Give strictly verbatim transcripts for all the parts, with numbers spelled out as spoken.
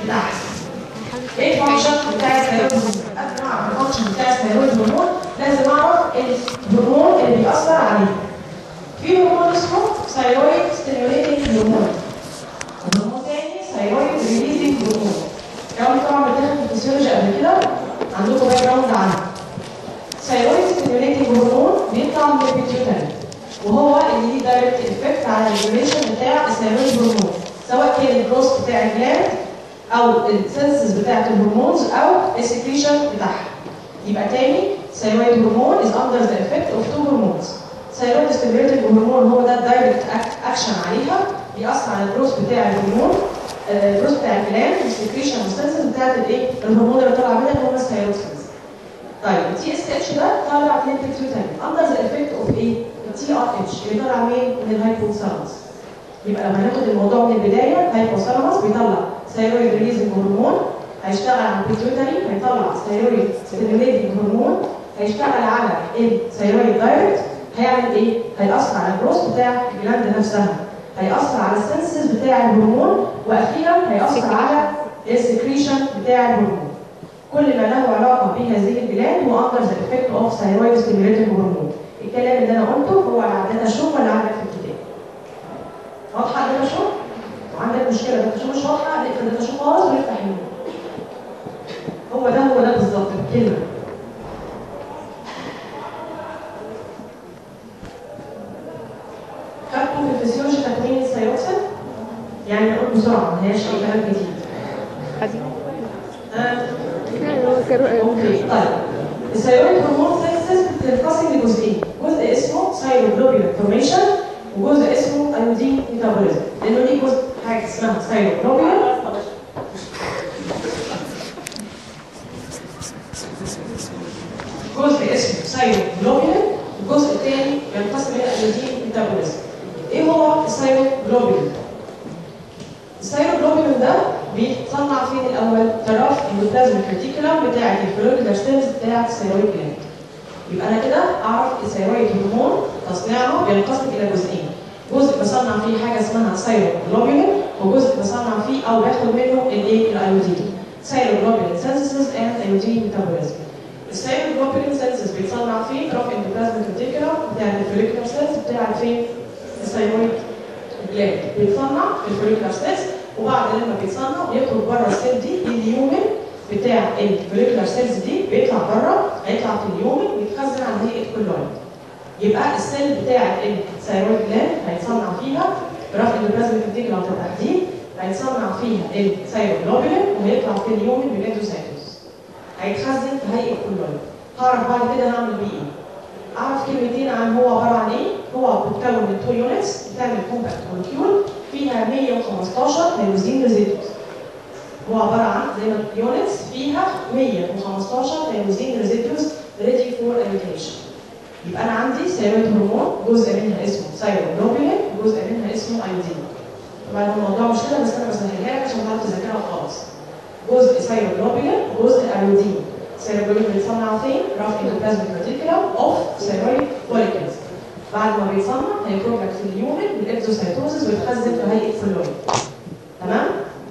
بتاعها. ايه الفانكشن بتاع الثيرويد هرمون؟ قبل ما اعرف الفانكشن بتاع الثيرويد هرمون لازم اعرف الهرمون اللي بيأثر عليه. في هرمون اسمه ثيرويد ستيميوليتنج هرمون، وهرمون تاني ثيرويد ريليزنج هرمون. لو انتوا طبعا بتاخدوا في الفسيولوجي قبل كده عندكم باك جراوند عنه. ثيرويد ستيميوليتنج هرمون بيطلع من البيتيوتري، وهو اللي ليه دايركت افكت على الريجوليشن بتاع الثيرويد هرمون، سواء كان الجروث بتاع الجلاند او السنسز بتاعت الهرمونز او السكريشن بتاعها. يبقى تاني ثيرويد هرمون is under the effect of two hormones. ثيرويد ستيميوليتنج هرمون هو ده الدايركت اكشن عليها، بيأثر على الجروث بتاع الهرمون، الجروث بتاع الجلاند والسكريشن والسنسز بتاعت الايه؟ الهرمون اللي طالع منها اللي هو الثيرويد سنسز. طيب التي اس اتش ده طالع من البيتيوتري under the effect of ايه؟ التي ار اتش اللي طالع مين؟ من الهايبوثالاموس. يبقى لما ناخد الموضوع من البدايه، الهايبوثالاموس بيطلع ثيرويد ريليزنج هرمون، هيشتغل على البيتيوتري، هيطلع ثيرويد ستيميوليتنج هرمون، هيشتغل على الثيرويد دايركت، هيعمل ايه؟ هيأثر على الجروث بتاع الجلاند نفسها، هيأثر على السنسز بتاع الهرمون، واخيرا هيأثر على السكريشن بتاع الهرمون. كل ما له علاقه بهذه الجلاند هو اندر ذا افكت اوف ثيرويد ستيميوليتنج هرمون. الكلام اللي انا قلته هو على الداتا شو ولا عندك في الكتاب؟ واضحه الداتا شو؟ وعندك مشكله الداتا شو مش واضحه؟ نقفل الداتا شو خالص ونفتح النور. هو ده هو ده بالظبط بالكلمه. خدتوا في الفسيولوجي تكوين الثيروكسين؟ يعني نقول بسرعه ما هياش اي كلام جديد. اوكي طيب الثيرويد هرمون سينثيسيس بتنقسم لجزئين، جزء اسمه ثيروجلوبولين فورميشن وجزء اسمه ايودين ميتابوليزم، لانه ليه جزء حاجه اسمها ثيروجلوبولين جزء اسمه ثيروجلوبولين والجزء الثاني ينقسم الى ايودين ميتابوليزم. ايه هو الثيروجلوبولين؟ الثيروجلوبولين ده بيتصنع فين الاول؟ طرف اندوبلازميك ريتيكولم بتاعت الفوليكولار سيلز بتاعت الثيرويد جلاند. يبقى انا كده اعرف الثيرويد هرمون تصنيعه بينقسم الى جزئين، جزء بصنع فيه حاجه اسمها ثيروجلوبولين وجزء بصنع فيه او باخد منه الايه؟ الايودين. ثيروجلوبولين سينثيسيس اند ايودين ميتابوليزم. الثيروجلوبولين سينثيسيس بيتصنع فيه طرف اندوبلازميك ريتيكولم بتاعت الفوليكولار سيلز بتاعت فين؟ الثيرويد جلاند. بيتصنع في الفوليكولار سيلز، وبعد لما بيتصنع بيخرج بره السيل دي اليومن بتاع الفوليكولار سيلز دي، بيطلع بره، هيطلع في اليومن ويتخزن على هيئه كولويد. يبقى السيل بتاع الثيرويد جلاند هيتصنع فيها برفع الاندوبلازميك ريتيكولم بالتحديد، هيتصنع فيها الثيروجلوبولين وهيطلع في اليومن بالاندوسايتوز، هيتخزن في هيئه كولويد. هعرف بعد كده هعمل بيه ايه؟ اعرف كلمتين عن هو عباره عن ايه؟ هو بيتكون من تو يونتس، بتعمل كومباكت مولكيول فيها مية وخمستاشر تيروزين ريزيدوز. هو عباره عن زي ما يونتس فيها مية وخمستاشر تيروزين ريزيدوز ريدي فور ايودينيشن. يبقى انا عندي ثيرويد هرمون جزء منها اسمه ثيروجلوبولين وجزء منها اسمه ايودين. طبعا الموضوع مش كده بس انا بسهلها لك عشان تعرف تذاكرها خالص. جزء ثيروجلوبولين وجزء ايودين. الثيروجلوبولين بيتصنع فين؟ رف اندوبلازميك ريتيكولم اوف ثيرويد فوليكلز. بعد ما بيتصنع هيخرج لك في اليومن بالاكزوسايتوزس ويتخزن في هيئه فلويد. تمام؟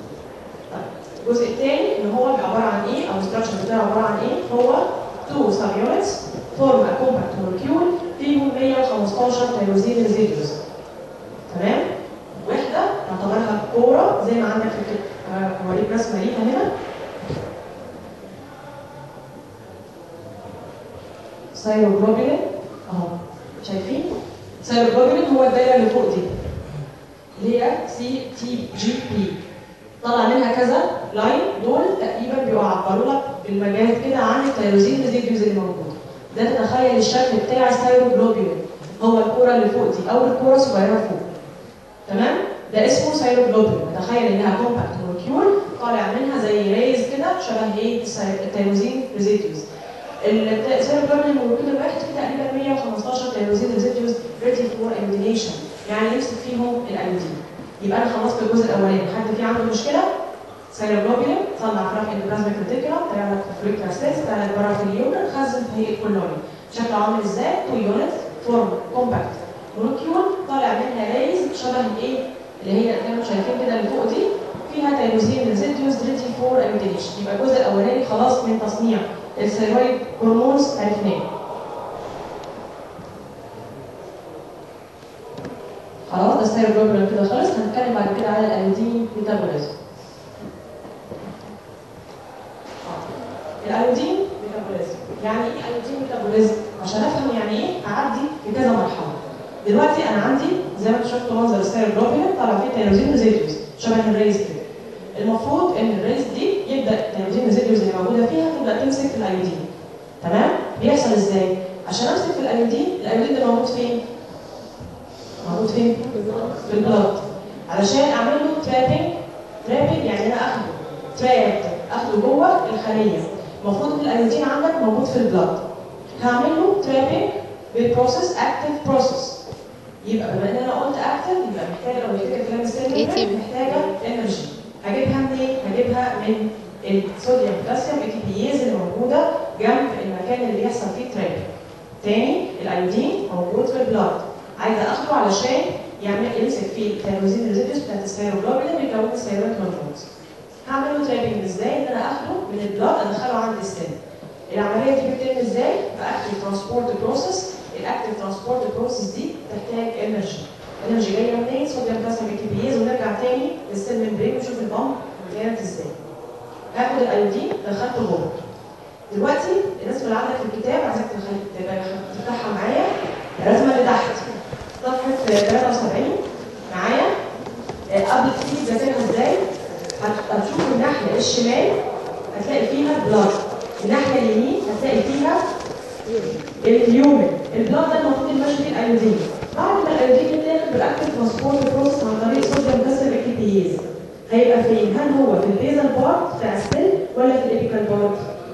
طيب الجزء الثاني ان هو عباره عن ايه؟ او الستراكشر بتاعه عباره عن ايه؟ هو تو سب يونتس فورم ا كومباكت مولكيول فيهم مية وخمستاشر تيروزين ريزيدوز. تمام؟ وحده نعتبرها كوره زي ما عندك في كده. هوريك رسمه ليها هنا. ثيروجلوبولين اهو شايفين؟ ثيروجلوبولين هو الدايره اللي فوق دي اللي هي سي تي جي بي، طلع منها كذا لاين، دول تقريبا بيعبروا لك بالمجال كده عن التيروزين ريزيدوز اللي موجوده. ده تتخيل الشكل بتاع الثيروجلوبولين، هو الكوره اللي فوق دي او الكوره الصغيره فوق. تمام؟ ده اسمه ثيروجلوبولين. تخيل انها كومباكت مولكيول طالع منها زي ريز كده شبه ايه؟ التيروزين ريزيدوز. الثيروجلوبولين المولكيول الواحد فيه تقريبا مية وخمستاشر تيروزين ريزيدوز ريدي فور ايودينيشن، يعني يمسك فيهم الايودين. يبقى انا خلصت الجزء الاولاني. حد فيه عنده مشكله؟ ثيروجلوبولين طلع في رفع اندوبلازميك ريتيكولم، طلع لك في فوليكولار سيلز، طلع لك بره في اليومن، خزن في هيئه كولويد. شكله عامل ازاي؟ تو يونت فورم كومباكت مولكيول طالع منها ريز شبه ايه؟ اللي هي زي ما شايفين كده اللي فوق دي، فيها تيروزين ريزيديوز ريدي فور ايودينيشن. يبقى الجزء الاولاني خلاص من تصنيع الثيرويد هرمونز عرفناه. خلاص ده الثيروجلوبولين كده خلص. هنتكلم بعد كده على الايودين ميتابوليزم. الايودين ميتابوليزم يعني ايه ايودين ميتابوليزم؟ عشان افهم يعني ايه هعدي في كذا مرحله. دلوقتي انا عندي زي ما انتم شفتوا منظر الثيروجلوبولين طالع فيه تيروزين ريزيديوز شبه الريز كده. المفروض ان الريز دي يبدا التيروزين ريزيديوز اللي موجوده فيها تبدا تمسك في الايودين. تمام؟ بيحصل ازاي؟ عشان امسك في الايودين، الايودين ده موجود فين؟ موجود فين؟ في البلاد. علشان اعمل له ترابنج، ترابنج يعني انا اخده تراب اخده جوه الخليه. المفروض ان الايودين عندك موجود في البلاد. هعمل له ترابنج بالبروسيس اكتيف بروسيس. يبقى بما ان انا قلت اكتيف يبقى محتاجه لو محتاجه كلام السيل محتاجه انرجي. هجيبها منين؟ هجيبها من الصوديوم بوتاسيوم اي تي بيز اللي موجوده جنب المكان اللي بيحصل فيه ترابنج. تاني الايودين موجود في البلاد. عايزه اخده علشان يعمل يمسك فيه التيروزين ريزيديوز بتاعت الثيروجلوبولين اللي بيكون الثيرويد هرمونز. هعمل له ترابنج ازاي؟ ان انا اخده من البلاد ادخله عند السيل. العمليه دي بتتم ازاي؟ باكتيف ترانسبورت بروسيس. الاكتيف ترانسبورت بروسيس دي تحتاج انرجي. انرجي جايه منين؟ صوديوم بوتاسيوم اي تي بيز. ونرجع تاني للسيل ممبرين ونشوف البامب كانت ازاي. هاخد الايودين دخلته جوه. دلوقتي الرسمه اللي عندك في الكتاب عايزك تفتحها معايا. الرسمه اللي تحت صفحه ثلاثة وسبعين معايا. قبل تيجي تذاكرها ازاي؟ هتشوف الناحيه الشمال هتلاقي فيها بلاد. الناحيه اليمين هتلاقي فيها اليومن. البلاد ده المفروض يمشي فيه الايودين. بعد ما الايودين يتاخد بالاكتيف ترانسبورت بروسيس عن طريق صوديوم بوتاسيوم اي تي بيز هيبقى فين؟ هل هو في البيزال بارت بتاع السيل ولا في الابيكال بارت؟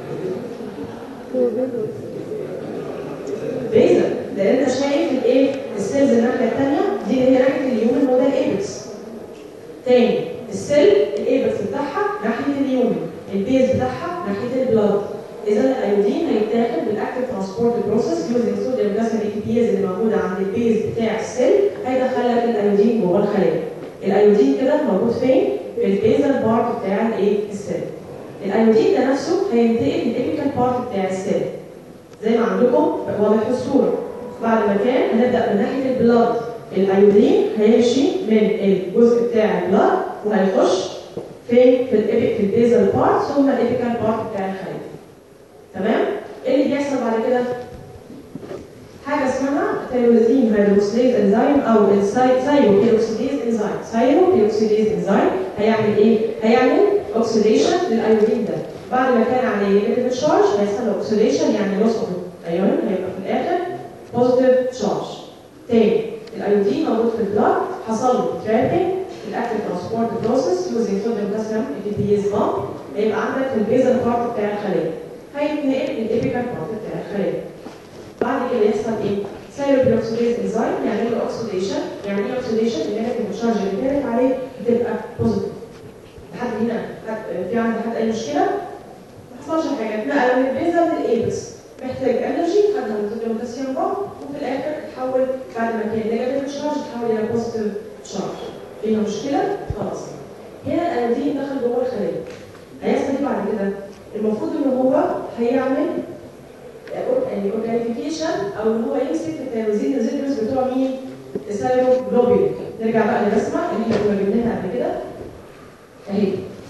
بيزال، لان انت شايف الايه؟ السيلز الناحيه الثانيه دي اللي هي ناحيه اليومن وده الايبكس. تاني السيل الايبكس بتاعها ناحيه اليومن، البيز بتاعها ناحيه البلاد. اذا الايودين هيتاخد بالاكتيف ترانسبورت بروسيس يوزنج صوديوم بوتاسيوم اي تي بيز اللي موجوده عند البيز بتاع السيل هيدخل لك الايودين جوه الخليه. الايودين كده موجود فين؟ في البيزال بارت بتاع الايه؟ السيل. الايودين ده نفسه هينتقل للابيكال بارت بتاع السيل. زي ما عندكم واضح في الصوره. بعد ما كان هنبدا من ناحيه البلاد. الايودين هيمشي من الجزء بتاع البلاد وهيخش فين؟ في الابيك في البيزال بارت ثم الابيكال بارت بتاع الخليه. تمام؟ ايه اللي بيحصل بعد كده؟ حاجه اسمها تيروزين هيدروكسيليز انزيم او السايرو بيروكسيديز انزيم. سايرو بيروكسيديز انزيم هيعمل ايه؟ هيعمل اوكسيديشن للايودين ده. بعد ما كان عليه نيجاتيف تشارج هيحصل اوكسيديشن يعني لوس اوف ايون هيبقى في الاخر بوزيتيف تشارج. تاني الايودين موجود في البلاد حصل له ترابنج الاكتيف ترانسبورت بروسيس يوزنج صوديوم بوتاسيوم اي تي بيز بامب هيبقى عندك في البيزال بارت بتاع الخليه. هيتنقل للابيكال بارت بتاع الخليه. بعد كده يحصل ايه؟ سايروبيروكسيديز انزيم يعمل له اوكسيديشن. يعني ايه اوكسيديشن؟ النيجاتيف تشارج اللي كانت عليه بتبقى بوزيتيف. لحد هنا في عندي حد اي مشكله؟ ما حصلش حاجه. اتنقل من البيزل للايبكس. محتاج انرجي خدها من صوديوم بوتاسيوم بامب وفي الاخر اتحول بعد ما كان نيجاتيف تشارج اتحول الى بوزيتيف تشارج. فيها مشكله؟ خلاص. هنا الايودين دخل جوه الخليه. هيحصل ايه بعد كده؟ المفروض ان هو هيعمل يعني اورجانيفيكيشن او ان هو يمسك التيروزين ريزيديوز بتوع مين؟ الثيروجلوبولين. نرجع بقى للرسمه اللي احنا كنا جبناها قبل كده. اهي.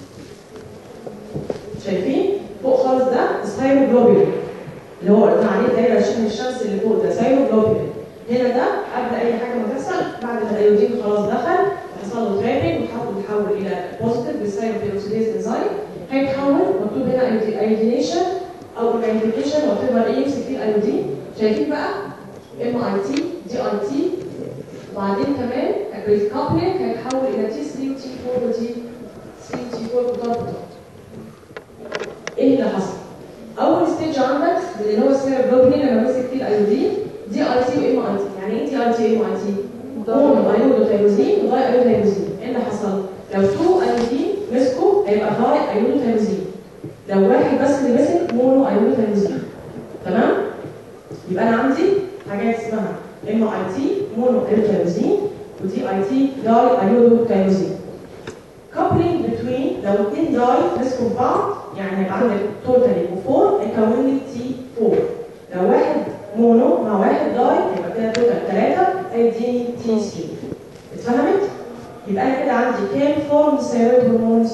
شايفين؟ فوق خالص ده الثيروجلوبولين اللي هو قلنا عليه دايره شبه الشمس اللي فوق ده ثيروجلوبولين. هنا ده قبل اي حاجه ما تحصل بعد ما الايودين خلاص دخل حصل له ترابنج وتحول الى بوزيتيف بالثيروبيروكسيديز انزيم هيتحول مكتوب هنا ايودينيشن او اورجانيفيكيشن وات ايفر ايه يمسك فيه الايودين. شايفين بقى؟ ام اي تي دي اي تي وبعدين كمان بالكابلنج هيتحول الى تي ثلاثة وتي أربعة وتي ثلاثة وتي أربعة بتاعته. ايه اللي حصل؟ اول ستيج عندك اللي هو الثيروجلوبولين لما مسك فيه الايودين دي اي تي وام اي تي. يعني ايه دي اي تي وام اي تي؟ مونو ايودوتيروزين وداي ايودوتيروزين. ايه اللي حصل؟ لو تو ايودين مسكوا هيبقى داي ايودوتيروزين. لو واحد بس اللي مسك مونو ايودوتيروزين. تمام؟ يبقى انا عندي حاجات اسمها ام اي تي مونو ايودوتيروزين ودي اي تي داي ايودوتيروزين. coupling between لو اثنين داي مسكوا في بعض يعني هيبقى عندك توتال يبقوا أربعة هيكون لي تي أربعة. لو واحد مونو مع واحد داي يبقى كده توتال ثلاثة هيديني تي ثلاثة. اتفهمت؟ يبقى انا كده عندي كام فورم ثيرويد هرمونز؟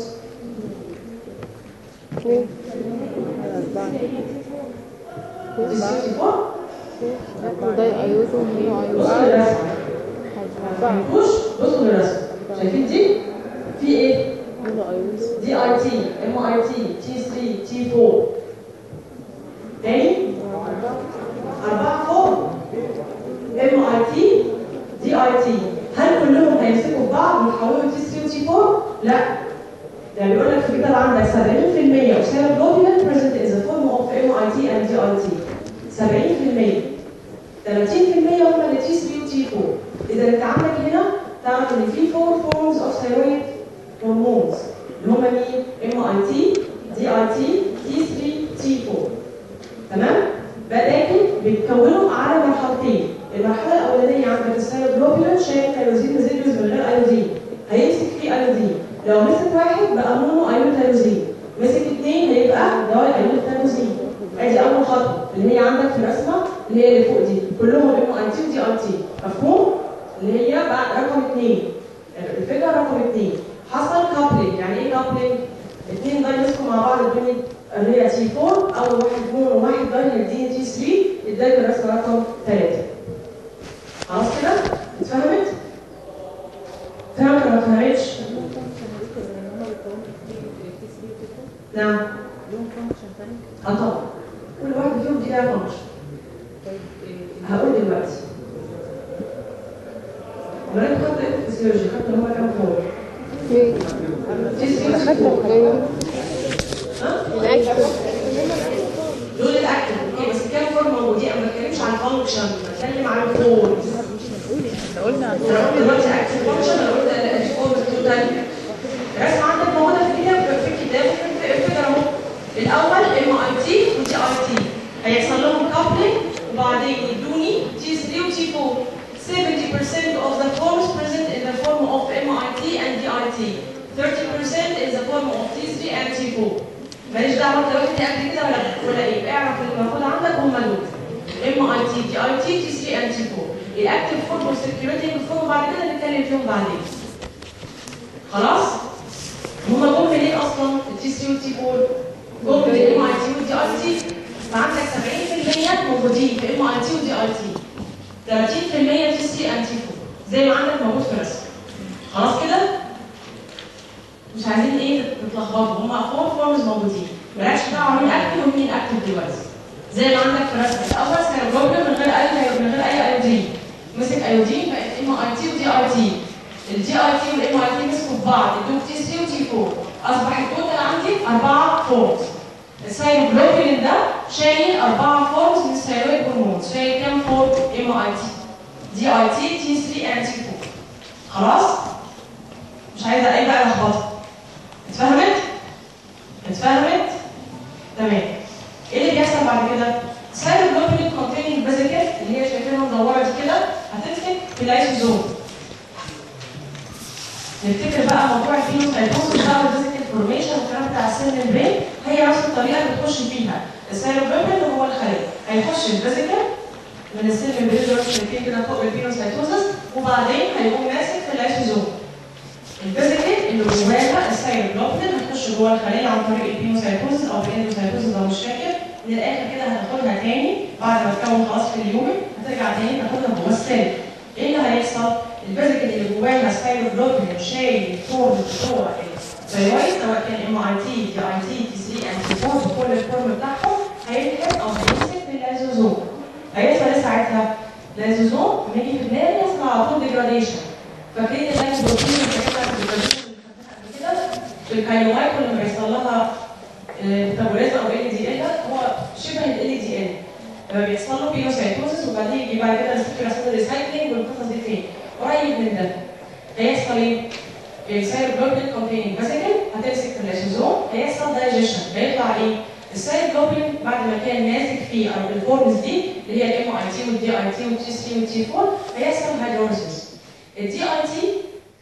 بصوا للرسم. بصوا للرسم. شايفين دي؟ في ايه؟ دي اي تي، ام اي تي، تي ثلاثة، تي أربعة. تاني؟ أربعة فورم. ام اي تي، دي اي تي. هل كلهم هيمسكوا في بعض ويتحولوا تي ثلاثة وتي أربعة؟ لا. ده بيقول لك في الكتاب عندك سبعين بالمية of cerebroglobulin present in the form of ام اي تي and دي اي تي. سبعين بالمية. ثلاثين بالمية هم اللي تي ثلاثة وتي أربعة. إذا أنت عندك هنا تعرف إن في four forms of thyroid hormones اللي هم مين؟ ام اي تي، دي اي تي، تي ثلاثة، تي أربعة. تمام؟ لكن بيتكونوا على مرحلتين. المرحلة الأولانية عندك الثيروجلوبولين شايل تيروزين ريزيدوز من غير أيودين. هيمسك فيه أيودين. لو مسك واحد بقى مونو أيوتيروزين. مسك اثنين هيبقى داي أيوتيروزين. ادي اول خطوه اللي هي عندك في الرسمه اللي هي اللي فوق دي كلهم ام اي تي ودي اي تي. مفهوم؟ اللي هي بقى رقم اثنين. الفكره رقم اثنين حصل كابلينج. يعني ايه كابلينج؟ اثنين داي مسكوا مع بعض الدنيا اللي هي تي أربعة. اول واحد مونو وواحد داي يديني تي ثلاثة اداك الرسمه رقم ثلاثة. خلاص كده؟ اتفهمت؟ فهمت ولا ما فهمتش؟ نعم. لهم فانكشن ثاني؟ اه طبعا. كل واحد فيهم دي لها فانكشن. هقول دلوقتي. لما انت خدت ايه في الفسيولوجي؟ خدت اللي هم كام فور؟ ايه؟ خدت ايه؟ ها؟ الاكتف. دول الاكتف، اوكي بس كام فور موجودين؟ انا ما بتكلمش عن فانكشن، بتكلم عن فور. احنا قلنا عن دلوقتي اكتف فانكشن انا قلت الفور توتال. الرسمه عندك موجوده في الكتاب في الكتاب وفي الفكره اهو. الاول ام اي تي ودي اي تي هيحصل لهم كابلينج وبعدين يدوني تي ثلاثة وتي أربعة. seventy percent of the forms present in the form of ام اي تي and دي اي تي. thirty percent in the form of تي ثلاثة and تي أربعة. ماليش دعوه انت قلت قبل كده ولا ولا ايه؟ اعرف اللي موجود عندك هم دول. ام اي تي، دي اي تي، تي ثلاثة and تي أربعة. الاكتف فورم والسيركيوليتنج فورم بعد كده نتكلم فيهم بعدين. خلاص؟ هما جم منين اصلا؟ التي ثلاثة والتي أربعة. جم من الام اي تي والدي اي تي. فعندك سبعين بالمية موجودين في ام اي تي ودي اي تي. ثلاثين بالمية تي ثلاثة and تي أربعة زي ما عندك موجود في الرسم. خلاص كده؟ مش عايزين ايه تتلخبطوا، هما فور فورمز موجودين. مالكش دعوه مين اكتف ومين اكتف دلوقتي. زي ما عندك في الرسم الاول سيروجلوبولين من غير اي من غير اي ايودين. مسك ايودين بقت ام اي تي ودي اي تي. الدي اي تي والام اي تي مسكوا في بعض ادوك تي ثلاثة وتي أربعة. اصبح التوتال عندي أربعة فورمز. الثيروجلوبولين ده شايل أربعة فورمز من الثيرويد هرمونز. شايل كام فورم؟ ام اي تي، دي اي تي، تي ثلاثة and تي أربعة. خلاص؟ مش عايزه اي بقى لخبطه. اتفهمت؟ اتفهمت؟ تمام. ايه اللي بيحصل بعد كده؟ الثيروجلوبولين containing فيزيكال اللي هي شايفينها مدوره دي كده هتمسك في اللايسوزوم. نفتكر بقى موضوع الفينوسايتوسيس بقى والفيزيكال فورميشن والكلام بتاع السيل ممبرين. هي نفس الطريقه اللي بتخش فيها الثيروجلوبولين هو الخليه. هيخش الفيزيكال من السيل ممبرين اللي شايفين كده فوق الفينوسايتوسيس وبعدين هيقوم ماسك في اللايسوزوم. الفيزيكال اللي جواها الثيروجلوبولين هتخش جوه الخليه عن طريق الفينوسايتوسيس او الاندوسايتوسيس لو مش فاكر. من الاخر كده هتاخدها تاني بعد ما تكون خلاص في اليومن هترجع تاني تاخدها جوه السيل. ايه اللي هيحصل؟ الفيزيكال اللي جواها الثيروجلوبولين شايل الفورم بتوع الثيرويد سواء كان ام اي تي، دي اي تي، تي ثلاثة and تي أربعة بكل الفورم بتاعهم هيلحق او هيمسك في اللايزوزوم. هيحصل ايه ساعتها؟ اللايزوزوم لما يجي في دماغي يحصل على طول ديجراديشن. فاكرين اللايزوبروتين والحاجات كده في الكاينومايكرو لما بيحصل لها ميتابوليزم او ال دي ال هو شبه ال دي ال. لما بيحصل له بينوسايتوسيس وبعدين يجي بعد كده السكر اسمه ريسايكلينج والقصص دي فين؟ قريب من ده. هيحصل ايه؟ الثيروجلوبولين كونتيننج فيزيكال هتمسك في اللايسوزوم هيحصل دايجيشن. هيطلع ايه؟ الثيروجلوبولين بعد ما كان ماسك فيه او الفورمز دي اللي هي الام اي تي والدي اي تي والتي ثلاثة والتي أربعة هيحصل هيدروليسيس. الدي اي تي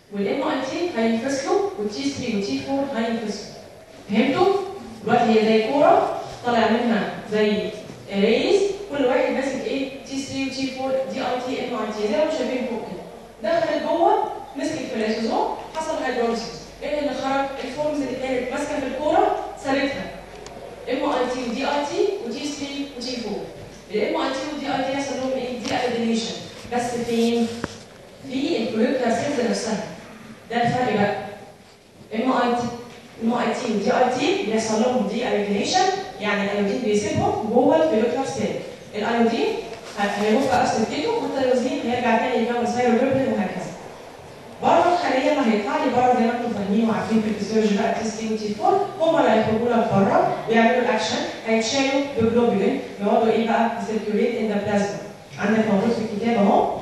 والام اي تي هينفصلوا والتي ثري والتي فور هينفصلوا. فهمتوا؟ دلوقتي هي زي كوره طالع منها زي ريز، كل واحد ماسك ايه؟ تي ثري وتي فور دي اي تي ام اي تي زي ما انتم شايفين فوق كده. دخلت جوه مسكت في الليسوزوم حصل هيدروليسيس. ايه اللي خرج؟ الفورمز اللي كانت ماسكه في الكوره سابتها. ام اي تي ودي اي تي وتي ثري وتي فور. الام اي تي والدي اي تي يحصل لهم ايه؟ دي ايودينيشن. بس فين؟ في الكوليكتر سيلز نفسها. ده الفرق بقى. ام اي تي ام اي تي ودي اي تي بيحصل لهم دي ايودينيشن، يعني الايودين بيسيبهم جوه الكوليكتر سيل. الايودين هيروح بقى سلكته والتيروزين هيرجع تاني يكون سيروبيبلين وهكذا. بره الخليه ما هيطلع لي بره زي ما انتم فاهمين وعارفين في الفسيولوجي بقى تي ثري وتي فور هم اللي هيخرجوا لك بره ويعملوا الاكشن، هيتشالوا بجلوبولين يقعدوا ايه بقى؟ سيركيوليت ان ذا بلازما. عندك موجود في الكتاب اهو.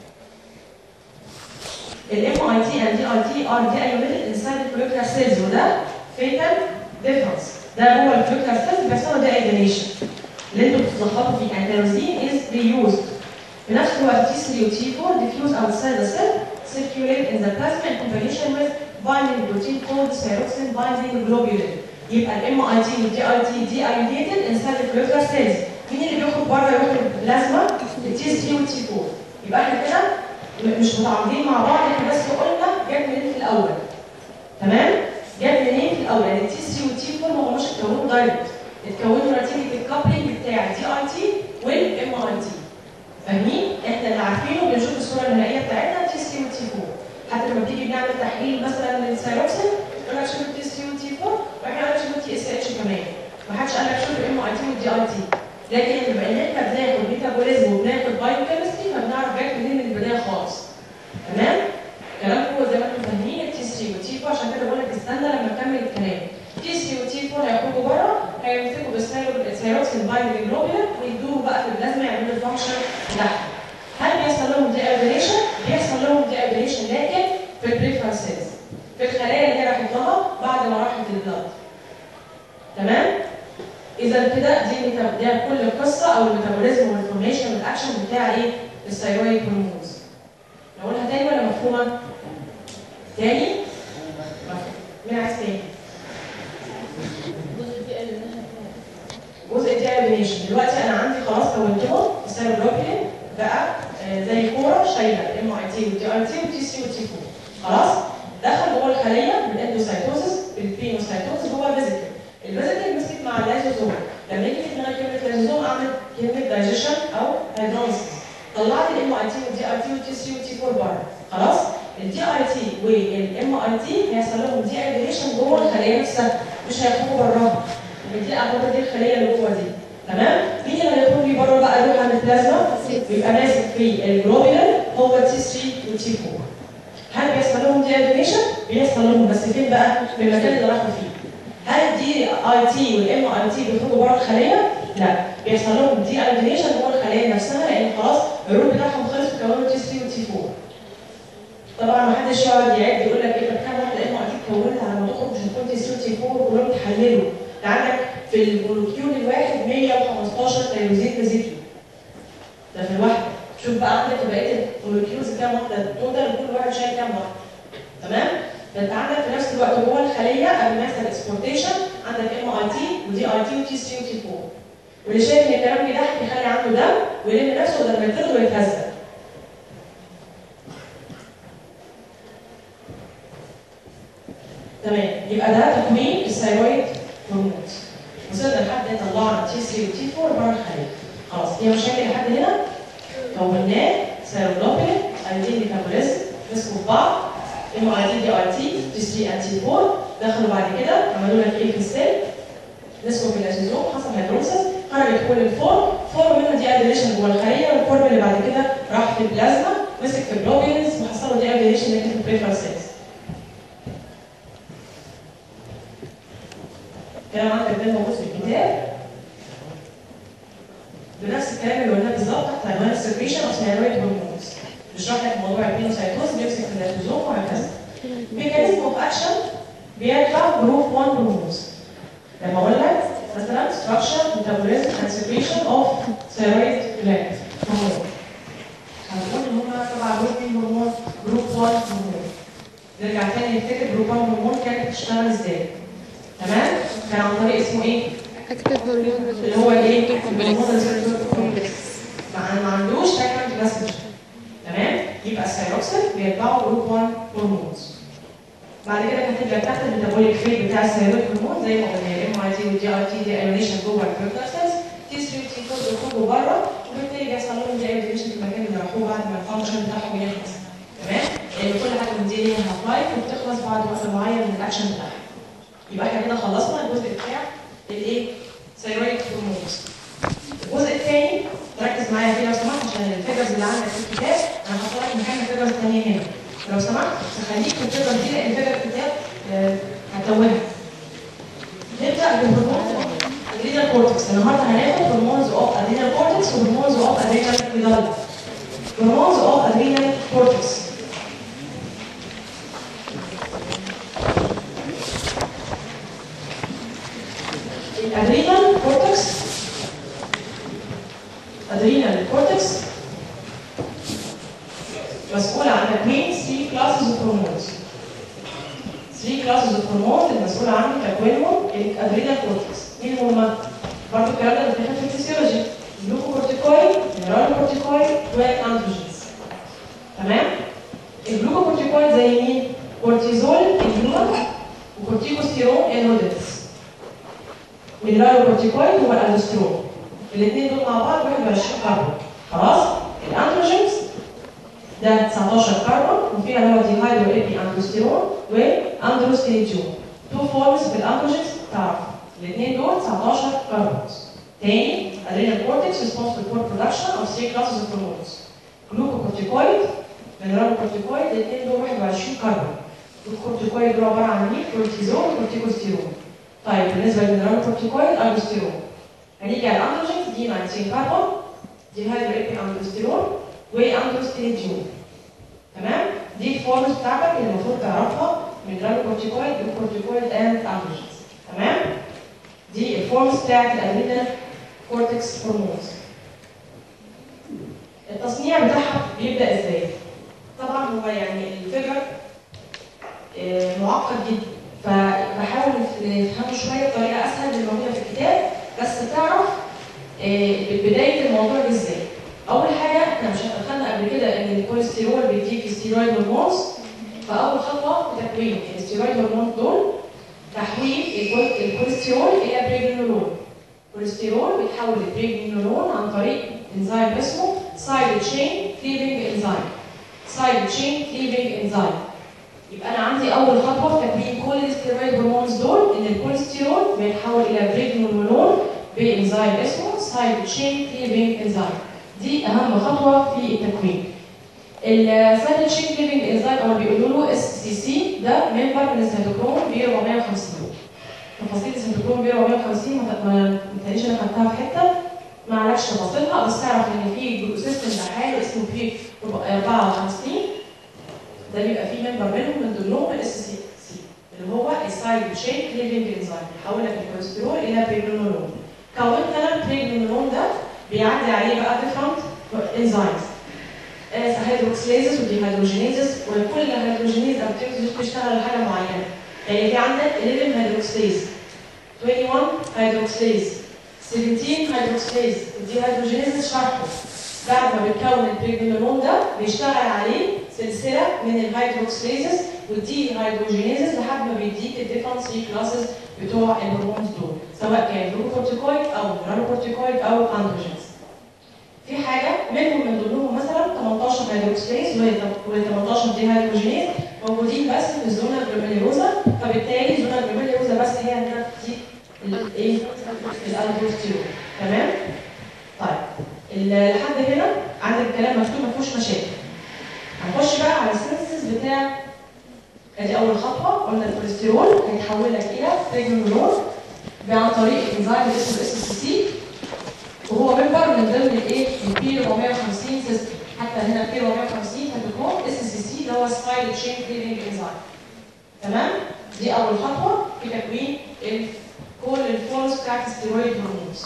الام اي تي اند دي اي تي ار دي ايونيتد انسايد الكوليكتر سيلز، وده فيتال ديفرنس. ده جوه الكوليكتر سيلز بيحصل دي ايودينيشن اللي انتوا بتتلخبطوا فيه. التيروزين از ريوزد. في نفس الوقت تي ثري وتي فور diffuse outside the cell, circulate in the plasma in combination with binding protein called thyroxine binding globulin. يبقى الام اي تي والدي اي تي دي ايوديتد انسايد الكوليكتر سيلز. مين اللي بيخرج بره يروح البلازما؟ التي ثري والتي فور. يبقى احنا كده مش متعاملين مع بعض، احنا بس قلنا جاب منين في الاول. تمام؟ جاب منين في الاول؟ يعني التي ثري والتي فور ما هماش اتكونوا دايركت، اتكونوا نتيجه الكابلنج بتاع الدي اي تي والام اي تي. فاهمين؟ احنا اللي عارفينه بنشوف الصوره النهائيه بتاعتنا تي ثري وتي فور. حتى لما بنيجي بنعمل تحليل مثلا للثيروكسين يقول لك شوف التي ثري والتي فور واحنا قلنا شوف التي اس اتش كمان. ما حدش قال لك شوف الام اي تي والدي اي تي. لكن بما ان احنا بناخد ميتابوليزم وبناخد بايو كيمستري فبنعرف جت منين من البدايه خالص. تمام؟ كلامكم زي ما انتم فاهمين التي ثري والتي فور، عشان كده بقول لك استنى لما نكمل الكلام. تي ثري والتي فور هيخرجوا بره هيمسكوا بالثيروكسين بايندنج جلوبولين ويدوروا بقى في البلازما يعملوا الفانكشن بتاعهم. هل بيحصل لهم دي ايودينيشن؟ بيحصل لهم دي ايودينيشن لكن في البريفرال سيلز، في الخلايا اللي هي راحت لها بعد ما راحت للبلاد. تمام؟ اذا كده دي ده كل القصه او الميتابوليزم والانفورميشن والاكشن بتاع ايه؟ الثيرويد هرمونز. نقولها تاني ولا مفهومه؟ تاني؟ مين عايز تاني؟ جزء دي ايودينيشن. دلوقتي انا عندي خلاص كونتهم السيروبيبلين بقى آه زي كوره شايله الام اي تي والدي اي تي والتي ثري والتي فور. خلاص؟ دخل جوه الخليه بالاندوسايتوزس بالبينوسايتوزس جوه الفيزيكال. الفيزيكال مسكت مع اللايزوزوم. لما يجي في دماغي كلمه لايزوزوم اعمل كلمه دايجيشن او هيدروليسيس. طلعت الام اي تي والدي اي تي والتي ثري والتي فور بره. خلاص؟ الدي اي تي والام اي تي هيحصل لهم دي ايودينيشن جوه الخليه نفسها، مش هيخرجوا براها. دي اعتبر دي الخليه اللي جوه دي. تمام؟ مين اللي هيخرج لي بره بقى يروح عند البلازما؟ بيبقى ماسك في الجلوبولين هو تي ثري وتي فور. هل بيحصل لهم دي ايودينيشن؟ بيحصل لهم، بس فين بقى؟ في المكان اللي راحوا فيه. هل الدي اي تي والام اي تي بيخرجوا بره الخليه؟ لا، بيحصل لهم دي ايودينيشن جوه الخليه نفسها لان خلاص الرول بتاعهم خلص وكونوا تي ثري وتي فور. طبعا ما حدش يقعد يعد يقول لك ايه طب كام واحده ام اي تي اتكونت على ما تخرج مش هتكون تي ثري وتي فور كلهم تحللوا. ده عندك في المولكيول الواحد مية وخمستاشر تيروزين فيزيكي. ده في الواحده. شوف بقى عندك بقيه المولكيولز كام واحده توتال كل واحد شايل كام واحده. تمام؟ فانت عندك في نفس الوقت جوه الخليه قبل ما يحصل اكسبورتيشن عندك ام اي تي ودي اي تي وتي ثري وتي فور. واللي شايف ان الكلام بيضحك يخلي عنده دم ويلم نفسه بدل ما يترد ويتهزق. تمام؟ يبقى ده تكوين الثيرويد هرمونز. وصلنا لحد طلعنا تي ثري وتي فور بره الخليه. خلاص في مشاكل لحد هنا؟ كوناه سيروبلوبين ايودين ميتابوليزم مسكوا في بعض ام اي تي دي اي تي تي ثري اند تي فور دخلوا بعد كده عملوا لك ايه في السيل؟ مسكوا في الاسيزوم حصل هيدروسيس خرجت كل الفورم، فورم منها دي ايودينيشن جوه الخليه والفورم اللي بعد كده راح في البلازما مسك في الجلوبينز وحصل له دي ايودينيشن لكن في البريفرال سيلز. الكلام عندك ده موجود في الكتاب بنفس الكلام اللي قلناه بالظبط تحت عنوان السكريشن اوف ثيرويد هرمونز. بيشرح لك موضوع البينوسايتوز بيمسك في اللايزوزوم وهكذا. ميكانيزم اوف اكشن بيرجع جروب واحد هرمونز. لما اقول لك مثلا structure, metabolism and secretion of thyroid gland هرمون. هنقول ان هم تبع جروب مين هرمون؟ جروب واحد هرمون. كان عن طريق اسمه ايه؟ اكتف هرمون اللي هو الايه؟ كومبلكس. ما عندوش سكند مسج. تمام؟ يبقى الثايروكسين بيتبعوا جروب واحد هرمونز. بعد كده كاتب لك تحت الميتابوليك فيت بتاع الثايرويد هرمون زي ما قلنا الام اي تي والدي اي تي دي ايونيشن جوه البيوتر سيلز، تي ثلاثة وتي أربعة بيخرجوا بره وبالتالي بيحصل لهم دي ايونيشن في المكان اللي راحوه بعد ما الفانكشن بتاعهم يخلص. تمام؟ لان كل حاجه من دي ليها هاف لايف وبتخلص بعد وقت معين من الاكشن بتاعها. يبقى احنا كده خلصنا الجزء بتاع الايه؟ ثايرويد هرمونز. الجزء الثاني ركز معايا فيه لو سمحت عشان الفيجرز اللي عندك في الكتاب انا هحط لك مكان الفيجرز الثانيه هنا. لو سمحت تخليك في الفيجر دي لان الفيجر الكتاب آه هتوهها. نبدا بالهرمونز ادرينال كورتكس. النهارده هناخد هرمونز اوف ادرينال كورتكس وهرمونز اوف ادرينال ميدالا. هرمونز اوف ادرينال كورتكس. الادرينال كورتكس ادرينال كورتكس مسؤول عن تكوين ثلاثة كلاسز اوف هرمونز. ثلاثة كلاسز اوف هرمونز المسؤول عن تكوينهم الادرينال كورتكس. مين هم؟ برضه الكلام ده بيتاخد في الفسيولوجي. الجلوكوكورتيكويد، النيرالوكورتيكويد، والاندروجينز. تمام؟ الجلوكوكورتيكويد زي مين؟ كورتيزول الهيومن وكورتيكوستيرون الهودنس. والنيرالوكورتيكويد هو الاندوستيرون. الاثنين دول مع بعض واحد وعشرين كربون. خلاص؟ الاندروجينز ده تسعتاشر كربون وفيها اللي هو ديهايدرو ايبي اندروستيرون واندروستيريديون. تو فورمز في الاندروجينز تعرف. الاثنين دول تسعتاشر كربونز. تاني adrenal cortex responsible for production of three classes of hormones. glucocorticoid mineralocorticoid الاثنين دول واحد وعشرين كربون. الكورتيكويد دول عباره عن مين؟ كورتيزون وكورتيكوستيرون. طيب بالنسبه للمينرالوكورتيكويد الدوستيرون. هنيجي على الاندروجينز دي تسعتاشر كربون ديهايدرو ايبي اندروستيرون واندروستيريديون. تمام؟ دي الفورمز بتاعتك اللي المفروض تعرفها mineralocorticoid glucocorticoid and androgens. تمام؟ دي الفورمز بتاعت الادرينال كورتكس هرمونز. التصنيع بتاعها بيبدا ازاي؟ طبعا هو يعني الفكره معقد جدا فبحاول نفهمه شويه بطريقه اسهل من الموجوده في الكتاب بس تعرف بدايه الموضوع ازاي. اول حاجه احنا مش دخلنا قبل كده ان الكوليسترول بيديك ستيرويد هرمونز فاول خطوه في تكوين الستيرويد هرمونز دول تحويل الكوليسترول الى بريجنولون. الكوليسترول بيتحول لبريجنولون عن طريق انزيم اسمه سايد تشين كليفنج انزيم. سايد تشين كليفنج انزيم. يبقى انا عندي اول خطوه في تكوين كل الستيرويد هرمونز دول ان الكوليسترول بيتحول الى بريجنولون بانزيم اسمه سايد تشين كليفنج انزيم. دي اهم خطوه في التكوين. السايد تشين كليفنج انزيم او بيقولوا له اس سي سي ده ممبر من السيتوكروم بي أربعمية وخمسين. تفاصيل السيتوكروم بي أربعمية وخمسين ما تقوليش انا خدتها في حته ما اعرفش تفاصيلها بس تعرف ان في جروب سيستم بحاله اسمه بي أربعة وخمسين ده بيبقى فيه ممبر منهم من ضمنهم الاس سي سي اللي هو السايد تشين كليفنج انزيم بيحول لك الكوليسترول الى بريجنولون. كونت انا البريجنولون ده بيعدي عليه بقى ديفرنت انزيمز هيدروكسليزز وديهيدروجينيزز وكل هيدروجينيز اكتيفيتي بتشتغل على حاجه معينه. يعني في عندك احداشر هيدروكسليز واحد وعشرين هيدروكسليز سبعتاشر هيدروكسليز الديهيدروجينيزز شرحه. بعد ما بتكون البريجنولون ده بيشتغل عليه سلسله من الهيدروكسليزز والديهيدروجينيزز لحد ما بيديك الديفرنت ثلاثة كلاسز بتوع الهرمونز دول سواء كان جلوكوكورتيكويد او نيرالوكورتيكويد او اندروجينز. في حاجه منهم من ضمنهم مثلا تمنتاشر هيدروكسليز و تمنتاشر ديهيدروجينيز موجودين بس في الزونه الجلوميروزا فبالتالي الزونه الجلوميروزا بس هي اللي بتديك الايه؟ الاندروستيرون. تمام؟ طيب لحد هنا عندك الكلام مكتوب ما فيهوش مشاكل. هنخش بقى على السينثيسيس بتاع ادي اول خطوه قلنا الكوليسترول هيتحول لك الى بريجنولون عن طريق الانزيم اللي اسمه اس سي سي وهو ممبر من ضمن الايه؟ البي أربعمية وخمسين سيستم. حتى هنا البي أربعمية وخمسين هتكون اس سي سي اللي هو سايد تشين كليفنج انزيم. تمام؟ دي اول خطوه في تكوين كل الفورمز بتاعت الستيرويد هرمونز.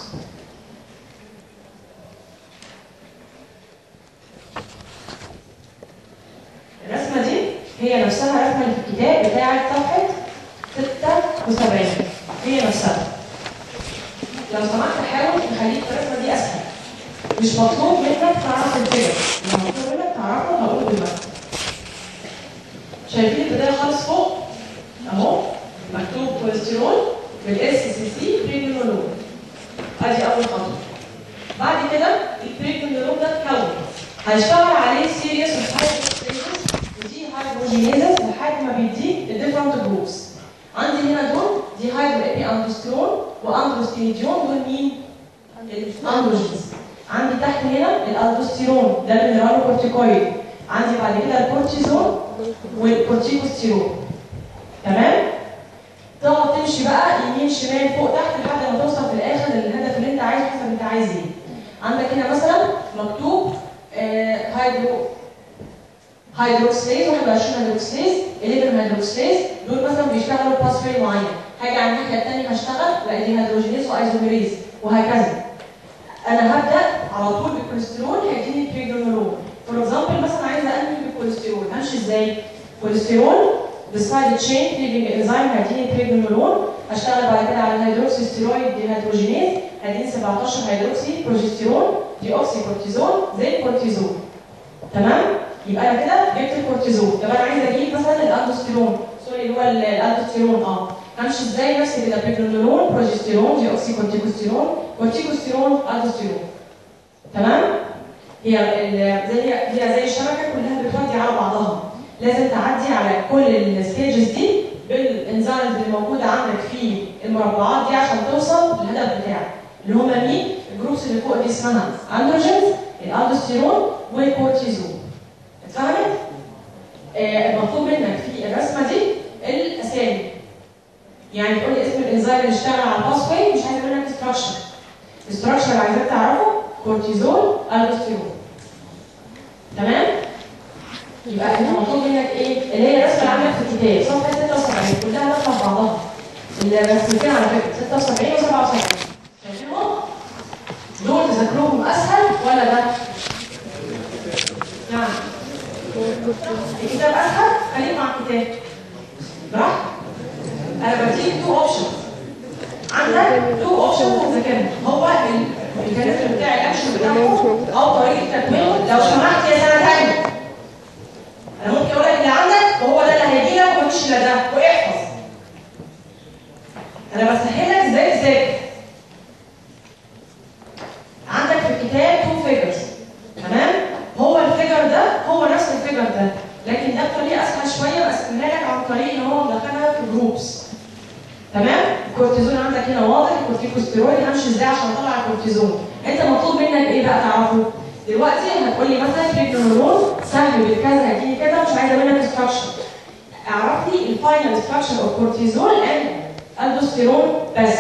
الرسمه دي هي نفسها الرسمه اللي في الكتاب بتاعت صفحه ستة وسبعين. هي نفسها. لو سمحت حاول تخلي الرسمه دي اسهل. مش مطلوب منك تعرف الفيجر، اللي مطلوب منك تعرفه هقوله دلوقتي. شايفين البدايه خالص فوق؟ اهو مكتوب كوليسترول بالاس سي سي بريجنولون. ادي اول خطوه. بعد كده البريجنولون ده اتكون. هيشتغل عليه سيريس اوف هايدروجينيز ودي هايدروجينيزز لحد ما بيديك الديفرنت جروبس. عندي هنا دول دي هايدرو ابي اندروستيرون واندروستينيديون دول مين؟ الاندروجينز. عندي تحت هنا الالدوستيرون ده المينرالوكورتيكويد. عندي بعد كده الكورتيزون والكورتيكوستيرون. تمام؟ تقعد تمشي بقى يمين شمال فوق تحت لحد ما توصل في الاخر للهدف اللي انت عايزه حسب انت عايز ايه. عندك هنا مثلا مكتوب آه هيدرو هيدروكسليز واحد وعشرين هيدروكسليز إحداشر هيدروكسليز دول مثلا بيشتغلوا باس واي معين. هاجي على الناحيه الثانيه هشتغل لا دي هيدروجينيز وايزوميريز وهكذا. انا هبدا على طول بالكوليسترول هيديني بريجنولون. فور اكزامبل مثلا عايزه انهي بالكوليسترول همشي ازاي؟ كوليسترول بالسايد تشين كليفنج انزيم هيديني بريجنولون. هشتغل بعد كده على الهيدروكسي ستيرويد دي هيدروجينيز هيديني سبعتاشر هيدروكسي بروجستيرون دي اوكسي كورتيزون زي الكورتيزون. تمام؟ يبقى انا كده جبت الكورتيزون. طب انا عايزه اجيب مثلا الاندوستيرون سوري اللي هو الالدوستيرون اه همشي ازاي؟ نفس كده بريجنولون بروجستيرون دي اوكسي كورتيكوستيرون كورتيكوستيرون الدوستيرون. تمام؟ هي زي هي زي الشبكه كلها بتودي على بعضها. لازم تعدي على كل الستيجز دي بالانزيمز اللي موجوده عندك في المربعات دي عشان توصل للهدف بتاعك اللي هم مين؟ الجروبس اللي فوق دي اسمها اندروجينز الالدوستيرون والكورتيزون. اتفهمت؟ آه المطلوب منك في الرسمه دي الاسامي. يعني تقول لي اسم الانزيم اللي اشتغل على الباس واي مش عايز منك ستراكشر. الستراكشر اللي عايزاك تعرفه كورتيزون الدوستيرون. تمام؟ يبقى انت مطلوب منك ايه؟ اللي هي الرسمه اللي عندك في الكتاب صفحه ستة وسبعين كلها داخله في بعضها. الرسمتين على فكره ستة وسبعين وسبعة وسبعين. شايفينهم؟ دول تذاكروهم اسهل ولا ده؟ نعم. الكتاب اسهل خليك مع الكتاب. براحتك. انا بديك تو اوبشنز. عندك تو اوبشنز تذاكرهم. هو الميكانيزم بتاع الاكشن بتاعهم او طريقه تكوينه لو سمحت يا سنه ثانيه. انا ممكن اقول لك اللي عندك وهو ده اللي هيجي لك ومفيش الا ده واحفظ. انا بسهلك ازاي تذاكر. عندك في الكتاب تو فيجرز. تمام؟ هو الفيجر ده هو نفس الفيجر ده لكن ده بطريقه اسهل شويه بقسمها لك عن طريق ان هو مدخلها في جروبس. تمام؟ الكورتيزون عندك هنا واضح الكورتيكوستيرويد همشي ازاي عشان اطلع الكورتيزون. انت مطلوب منك ايه بقى تعرفه؟ دلوقتي هتقول لي مثلا بريجنولون سهل بالكذا هتجيلي كده مش عايزه منك ستراكشر. اعرف لي الفاينل ستراكشر اوف كورتيزول اند الدوستيرون بس.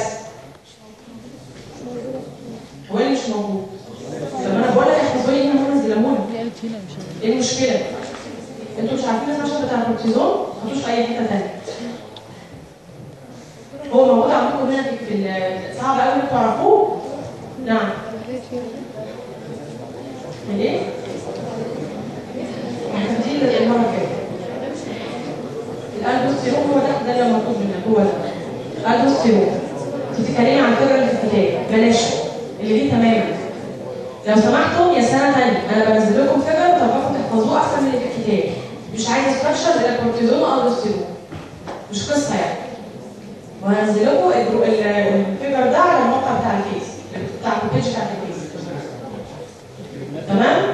هو اللي مش موجود. طب انا بقول لك احفظوا لي هنا منزل ليمون. ايه المشكله؟ انتوا مش عارفين الستراكشر بتاع الكورتيزون؟ ما تحطوش في اي حته ثانيه. هو موجود عندكم هنا في صعب قوي انكم تعرفوه؟ نعم. ليه؟ هتدي لك المره الجايه. الالدوستيرون هو ده ده اللي مطلوب منك هو ده. الالدوستيرون. تتكلمي عن الفكره اللي في الكتاب بلاش اللي دي تماما. لو سمحتم يا سنه ثانيه انا بنزل لكم فكره وتعرفوا تحفظوه احسن من اللي في الكتاب. مش عايز ستراكشر زي الكورتيزون والالدوستيرون. مش قصه يعني. وهنزل لكم الفيجر ده على الموقع بتاع الفيس بتاع البيج بتاع الفيس. تمام؟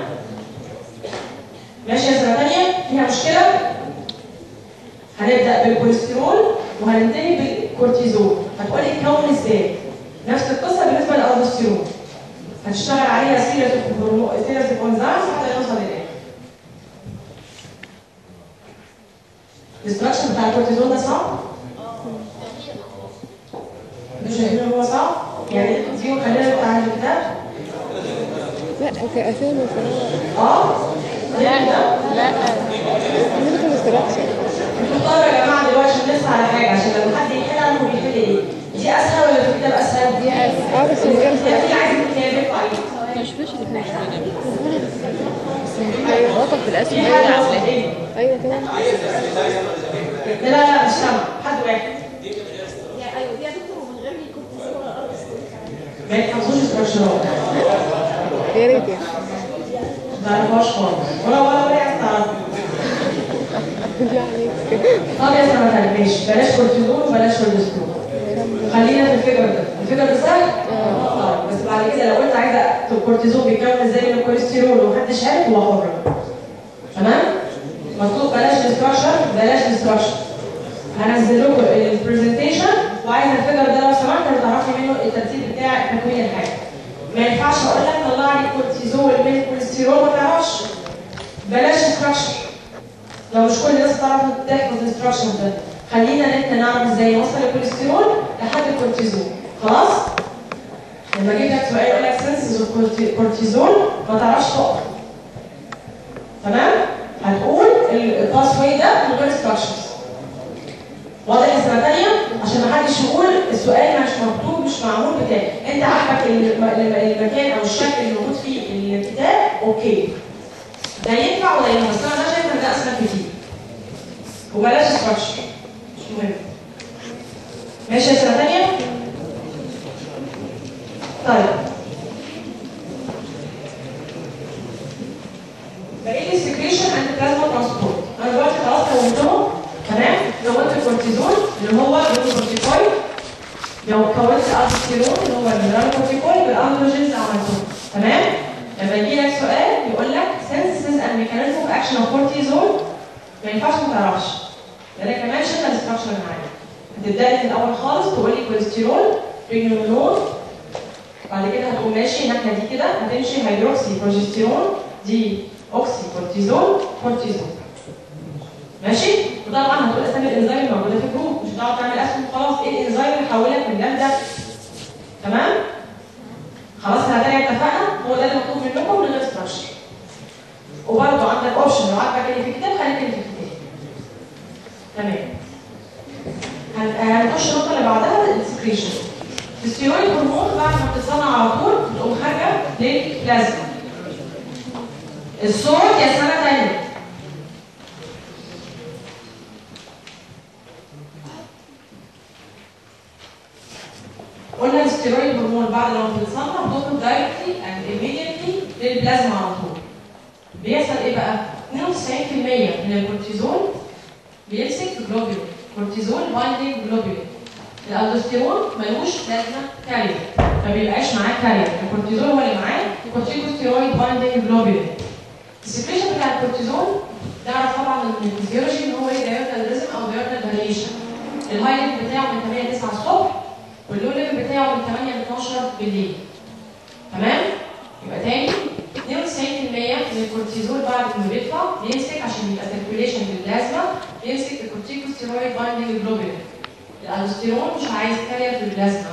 ماشي يا سنه ثانيه فيها مشكله؟ هنبدا بالكوليسترول وهننتهي بالكورتيزون. هتقولي اتكون ازاي؟ نفس القصه بالنسبه للالدوستيرون. هتشتغل عليها سيريس اوف سيريس اوف انزيمز حتى نوصل للاخر. الاستراكشر بتاع الكورتيزون ده صعب؟ انتوا شايفين ان هو صعب؟ يعني دي وخلينا بتاع الكتاب؟ لا كأسامي وكلام. اه؟ لا لا دي كان استراكشر. انتوا طالبه يا جماعه دلوقتي عشان لسه على حاجه عشان لما حد يحل عنه بيحل ايه؟ دي اسهل ولا في الكتاب اسهل؟ دي اسهل. اه بس المجال انت اللي عايز الكتاب طيب. مش فيش الاثنين. ايوه غلطه في الاسم. في حاجه عامله ايه؟ ايوه تمام. لا لا لا مش سامع حد واحد. ايوه دي يا دكتور ما يتحفظوش استراكشرات. يا ريت يعني. ما تعرفهاش خالص ولا ولا ولا عايز تعرفها. بالله عليك. طب يا سنة تانية ماشي، بلاش كورتيزون وبلاش كورتيزون. خلينا في الفكر ده، الفكر ده سهل؟ اه بس بعد كده لو انت عايزه الكورتيزون بيتكون ازاي من الكوليسترول ومحدش عارف هو حر. تمام؟ مطلوب بلاش الاستراكشر، بلاش الاستراكشر. هنزل لكم البرزنتيشن وعايزه الفكر ده لو سمحت تعرفي منه الترتيب بتاع تكوين الحاجه. ما ينفعش اقول لك طلع لي كورتيزول من الكوليسترول ما تعرفش. بلاش استراكشر. لو مش كل الناس تعرف تحفظ الاستراكشر ده. خلينا احنا نعرف ازاي نوصل الكوليسترول لحد الكورتيزون. خلاص؟ لما اجيب لك سؤال يقول لك سنسز اوف كورتيزون ما تعرفش تقرا. تمام؟ هتقول الباس واي ده من غير ستراكشرز. واضح يا سنه ثانيه؟ عشان ما حدش يقول السؤال مش مكتوب مش معمول بتاعي. انت عاجبك المكان او الشكل اللي موجود فيه الكتاب اوكي. ده ينفع ولا ينفع؟ بس انا شايفه ان ده اسهل كتير. وبلاش ستراكشر. مش مهم. ماشي يا سنه ثانيه؟ طيب. باقي لي سكريشن اند بلازما ترانسبورت. انا دلوقتي خلاص كونتهم. تمام؟ كونت الكورتيزون اللي هو الكورتيكويد. لو كونت الالستيرون اللي هو الميلانوكورتيكويد بالاندروجينز عملتهم. تمام؟ لما يجي لك سؤال يقول لك سينثيسيس اند ميكانيزم اوف اكشن اوف كورتيزون ما ينفعش ما تعرفش. ده كمان شلنا الاستراكشر معايا. هتبدأي في الأول خالص تقول لي كوليسترول، بريجنولون، بعد كده هتقوم ماشي الناحية دي كده هتمشي هيدروكسي بروجستيرون، دي أوكسي كورتيزون، كورتيزون. ماشي؟ وطبعا هتقول أسامي الإنزيم الموجودة في الجروب، مش هتقعد تعمل اسم وخلاص، إيه الإنزيم اللي حولك من ده لده؟ تمام؟ خلاص احنا تاني اتفقنا؟ هو ده اللي مطلوب منكم من غير ستراكشر. وبرضه عندك أوبشن لو عاجبك اللي في الكتاب خليك اللي في الكتاب. تمام. هنخش النقطة اللي بعدها السكريشن. الستيرويد هرمون بعد ما بتتصنع على طول بتقوم خارجة للبلازما. الصوت يا سنة تانية. قلنا الستيرويد هرمون بعد ما بتتصنع بتخرج دايركتلي اند immediately للبلازما على طول. بيحصل ايه بقى؟ اثنين وتسعين بالمية من الكورتيزون بيمسك في جلوبيول. كورتيزول بايندينج جلوبيول. الالدوستيرون ملوش لازمه كارير، ما بيبقاش معاه كارير، الكورتيزول هو اللي معاه كورتيكوستيرويد بايندينج جلوبيول. السكريشن بتاع الكورتيزول نعرف طبعا من الفيزيولوجي ان هو ايه دايورنال ريزم او دايورنال فاريشن. الهاي ليفل بتاعه من ثمانية ل تسعة الصبح واللو ليفل بتاعه من ثمانية ل اتناشر بالليل. تمام؟ يبقى تاني اثنين وتسعين بالمية من الكورتيزول بعد ما بيطلع بيمسك عشان يبقى سيركيوليشن في البلازما بيمسك الكورتيكوستيرويد بايندينج جلوبيول. الالدوستيرون مش عايز كارير في البلازما.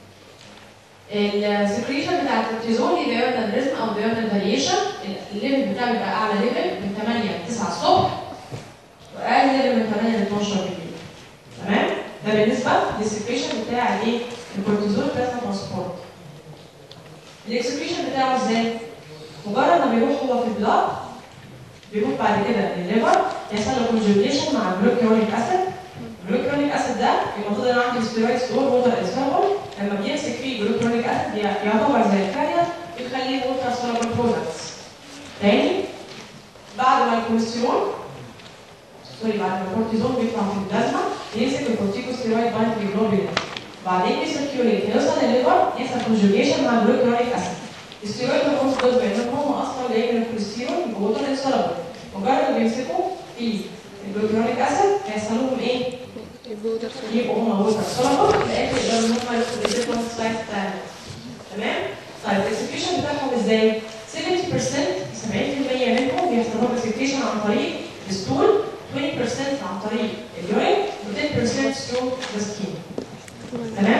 السكريشن بتاع الكورتيزول دي دايورنال ريزم او دايورنال فاريشن، الليفل بتاعه بيبقى اعلى ليفل من ثمانية ل تسعة الصبح واقل ليفل من ثمانية ل اتناشر بالليل. تمام؟ ده بالنسبه للسكريشن بتاع الايه؟ الكورتيزول بلازما ترانسبورت. الاكسكريشن بتاعه ازاي؟ مجرد ما بيروح هو في البلاد بيروح بعد كده للليفر يحصل له كونجوجيشن مع الجلوكيونيك اسيد. الجلوكيونيك اسيد ده المفروض ان عندي ستيرويد ستور ووتر اسفلبل، لما بيمسك فيه جلوكيونيك اسيد يعتبر زي الكارير يخليه ووتر سولبل برودكتس. تاني بعد ما الكوليسترول سوري بعد ما الكورتيزون بيطلع في البلازما يمسك الكورتيكوستيرويد بايندينج جلوبولين، بعدين بيسيركيوليت يوصل للليفر يحصل كونجوجيشن مع الجلوكيونيك اسيد. الستيرويد هرمونز دول بانهم هم اصلا جايين من الكوليسترول يبقوا ووتر سولبل، مجرد ما بيمسكوا في الجلوكيونيك اسيد هيحصل لهم ايه؟ يبقوا هم ووتر سولبل في الاخر يقدروا ان هم ياخدوا الريزيدوال سلايد بتاعهم. تمام؟ طيب الاكسكريشن بتاعهم ازاي؟ سبعين بالمية سبعين بالمية منهم بيحصل لهم اكسكريشن عن طريق الستول، عشرين بالمية عن طريق اليورين، و10 بالمية ثرو ذا سكين. تمام؟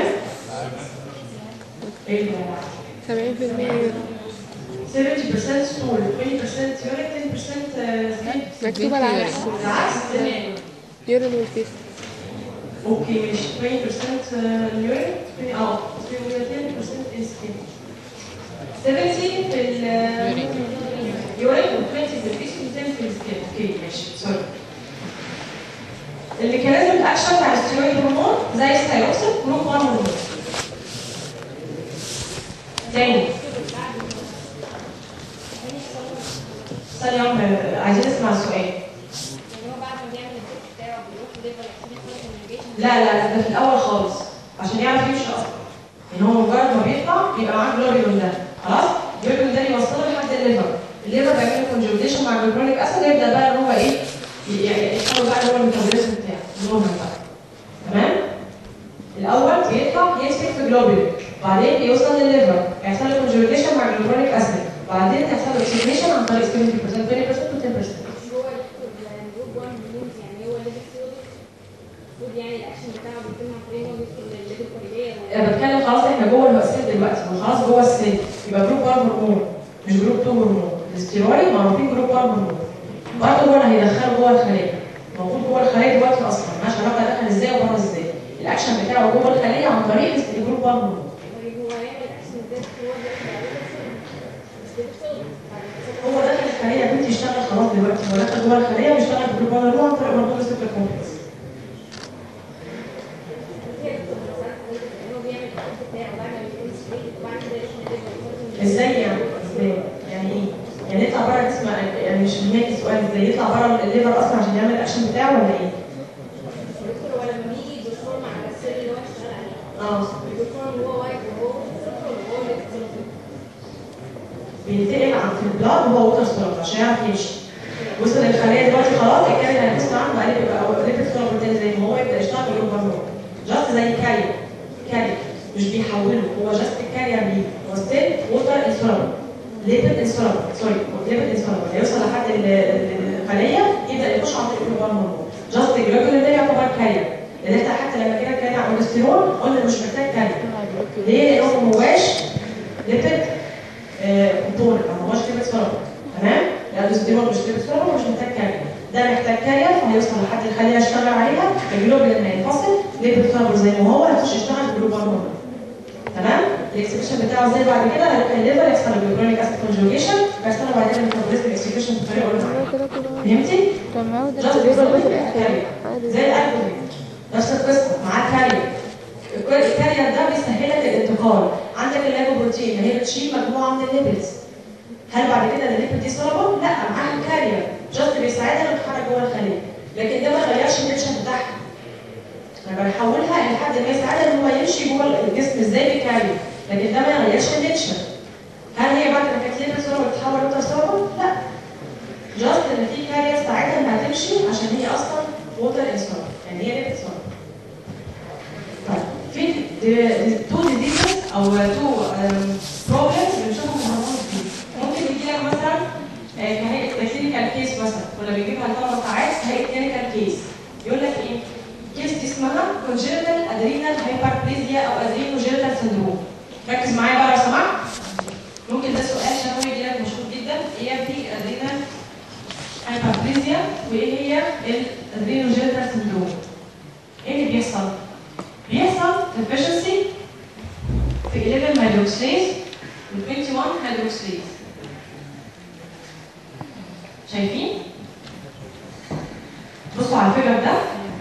ايه ده؟ سبعين بالمية سبعين بالمية ستول، عشرين بالمية يورين، عشرة بالمية سكين. مكتوبة العكس. العكس تمام. يورين والفيس. اوكي ماشي عشرين بالمية اليورين اه عشرة بالمية سكين. سبعين في اليورين و20 في الفيس و10 في السكين. اوكي ماشي سوري. الميكانيزم الاكشن بتاع الستيرويد هرمون زي الثايروكسين جروب واحد هرمون. تاني ثانية واحدة عايزين نسمع السؤال. لا لا لا ده في الاول خالص عشان يعرف يمشي اصلا. يعني هو مجرد ما بيطلع بيبقى معاه جلوبيولين ده خلاص، الجلوبيولين ده يوصله لحد الليفر، الليفر بيعمل له كونجوجيشن مع الجلوبيوليك اسيد، يبدا بقى ان هو ايه يعني يحاول بقى اللي هو الميتابوليزم بتاعه النورمال بقى. تمام؟ الاول بيطلع يمسك في جلوبيولين، بعدين بيوصل للليفر يحصل له كونجوجيشن مع الجلوبيوليك اسيد، بعدين يحصل له اكسكريشن عن طريق سبعين بالمية عشرين بالمية و عشرة بالمية. يعني الاكشن بتاعه بيتم عن طريق انه بيدخل الليفل الخارجيه. انا بتكلم خلاص احنا جوه السيل دلوقتي، خلاص جوه السيل يبقى جروب واحد هرمون مش جروب اتنين هرمون. الاستيرويد معروفين جروب واحد هرمون، برضه هو اللي هيدخله جوه الخليه، موجود جوه الخليه دلوقتي اصلا ماشي علاقه دخل ازاي وبره ازاي. الاكشن بتاعه جوه الخليه عن طريق الجروب واحد هرمون. هو هيعمل الاكشن ازاي هو داخل الخليه يا بنتي يشتغل خلاص دلوقتي، هو داخل جوه الخليه ويشتغل بجروب واحد هرمون عن طريق هرمون السكر كومبلكس. ازاي يعني؟ ازاي؟ يعني ايه؟ يعني يطلع بره جسم يعني مش نهايه السؤال، ازاي يطلع بره الليفر اصلا عشان يعمل الاكشن بتاعه ولا ايه؟ دكتور هو لما بيجي الدكتور مع السيل اللي هو اشتغل عليه اه الدكتور اللي هو وايت وهو هو اللي بينتقل عن في البلاد وهو ووتر سولار عشان يعرف يمشي. وصل للخليه دلوقتي خلاص الكاري اللي هنسمع عنه بقى يبقى ليبيد سولار تاني زي ما هو يبدا يشتغل بيقول هرمون جاست زي كاري كاري مش بيحوله، هو جاست الكارير ليه هو ستيل ووتر انسولار ليبيد انسولار سوري ليبيد انسولار هيوصل لحد الخليه يبدا يخش عن طريق الهرمون جاست الجلوبولين ده يعتبر كارير. لان احنا حتى لما جينا نتكلم عن الكوليسترول قلنا مش محتاج كارير. ليه؟ لانه ما هواش ليبيد كومبوننت ما هواش ليبيد سولار. تمام؟ الكوليسترول مش ليبيد سولار ومش محتاج كارير، ده محتاج كارير فهيوصل لحد الخليه يشتغل عليها الجلوبولين لما ينفصل ليبيد سولار زي ما هو هيخش يشتغل بالجلوبولين. تمام؟ الاكسكريشن بتاعه ازاي بعد كده؟ هيروح الليفر يحصل الجلوبوليك اسيد كونجوجيشن ويحصل بعد كده الميتابوليزم اكسكريشن بطريقه قلنا فهمتي؟ تمام ده جاست بيبقى بس زي الالكول نفس القصه معاه كارير. الكارير ده بيسهلك الانتقال، عندك اللايبوبروتين هي بتشيل مجموعه من الليبيدز. هل بعد كده الليبيد دي سولابل؟ لا معاها الكارير جاست بيساعدها انها تتحرك جوه الخليه، لكن ده ما غيرش النيتشر بتاعها. انا بنحولها لحد ما يساعدها ان هو يمشي جوه الجسم ازاي بالكارير، لكن ده ما يغيرش النيتشر. هل هي بعد ما كانت ليبيد سولابل بتتحول لوتر سولابل؟ لا. جاست ان في كارير ساعتها انها تمشي عشان هي اصلا ووتر انسولابل، يعني هي ليبيد سولابل. طيب في تو ديزيزز او تو بروبلمز بنشوفهم في الهرمون الجديد. ممكن يجي لك مثلا كهيئه كلينيكال كيس مثلا كنا بنجيبها لطلبه ساعات كهيئه كلينيكال كيس يقول لك ايه؟ كيس دي اسمها congenital adrenal hyperplasia او adrenogenital syndrome. ركز معايا بقى لو سمحت. ممكن ده سؤال شفوي يجي لك مشهور جدا، ايه هي adrenal hyperplasia وايه هي الادرينوجينيتال syndrome؟ ايه اللي بيحصل؟ بيحصل deficiency في eleven hydroxylase و twenty-one hydroxylase. شايفين؟ بصوا على الفيجر ده.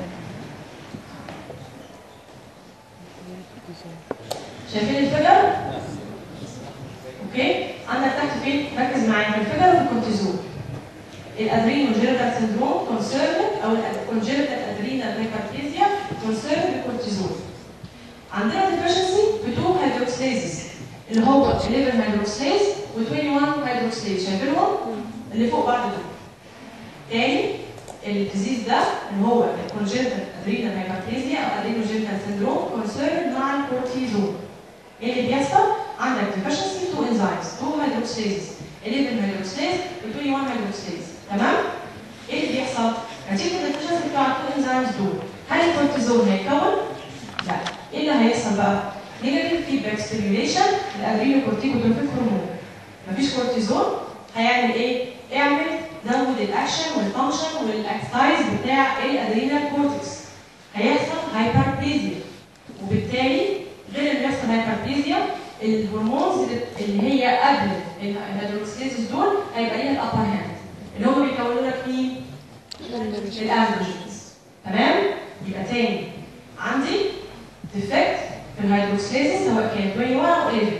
شايفين الفيجر؟ اوكي؟ عندك تحت فين؟ ركز معايا في الفيجر وفي الكورتيزول. الادرينوجينيتال سندروم كونسيرن او الكونجينيتال ادرينال هايبربليزيا كونسيرن بالكورتيزول. عندنا ديفيشنسي بتو هيدروكسيليز اللي هو eleven هيدروكسيليز و twenty-one هيدروكسيليز. شايفينهم؟ اللي فوق بعض دول. تاني الديزيز ده اللي هو الكونجينيتال ادرينال هايبربليزيا او ادرينوجينيتال سندروم كونسيرن مع الكورتيزول. ايه اللي بيحصل؟ عندك ديفيشنسي تو انزيمز تو هيدروكسيليز eleven هيدروكسيليز و twenty-one هيدروكسيليز. تمام؟ ايه اللي بيحصل؟ نتيجه الديفيشنسي بتاع التو انزيمز دول هل الكورتيزول هيتكون؟ لا. ايه اللي هيحصل بقى؟ نيجاتيف فيدباك ستيميوليشن للادرينوكورتيكوتروفيك هرمون. مفيش كورتيزول هيعمل ايه؟ اعمل زود الاكشن والفانكشن والاكسايز بتاع الادرينال كورتكس. هيحصل هايبربليزيا وبالتالي غير اللي بيحصل هايبربليزيا الهرمونز اللي هي قبل الهيدروكسيليز دول هيبقى ليها الابر هاند اللي هم بيكونوا لك مين؟ الاندروجينز. تمام؟ يبقى تاني عندي ديفكت في الهيدروكسيليز سواء كان twenty-one او eleven.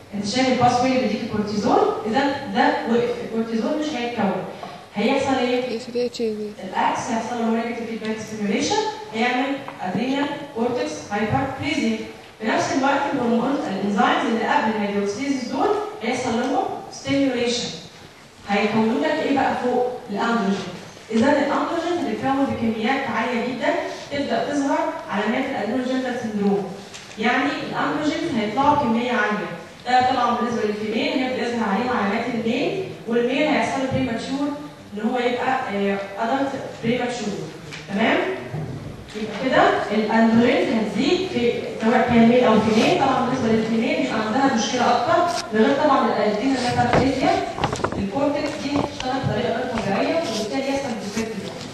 انت شايف الباس واي اللي بيديك الكورتيزون، اذا ده وقف، الكورتيزون مش هيتكون. هيحصل ايه؟ الاكس هيحصل له نيجاتيف فيدباك ستيميوليشن، هيعمل ادرينال كورتكس هايبربليزيا. في نفس الوقت الهرمون الانزيمز اللي قبل الهيدروكسيز دول هيحصل لهم ستيميوليشن، هيكونوا لك ايه بقى فوق؟ الاندروجين. اذا الاندروجين بيتكون بكميات عاليه جدا، تبدا تظهر علامات الادرينال سندروم. يعني الاندروجين هيطلعوا بكميه عاليه. ده طبعا بالنسبه للفيميل هي بتظهر عليهم علامات الميل، والميل هيحصل له بريماتشور ان هو يبقى ادلت بريماتشور. تمام؟ يبقى كده الاندروجين هتزيد في سواء كان ميل او فيميل. طبعا بالنسبه للفيميل بيبقى عندها مشكله اكتر، غير طبعا الادرينال هايبربليزيا، الكورتكس دي بتشتغل بطريقه غير طبيعيه وبالتالي يحصل ديفكت.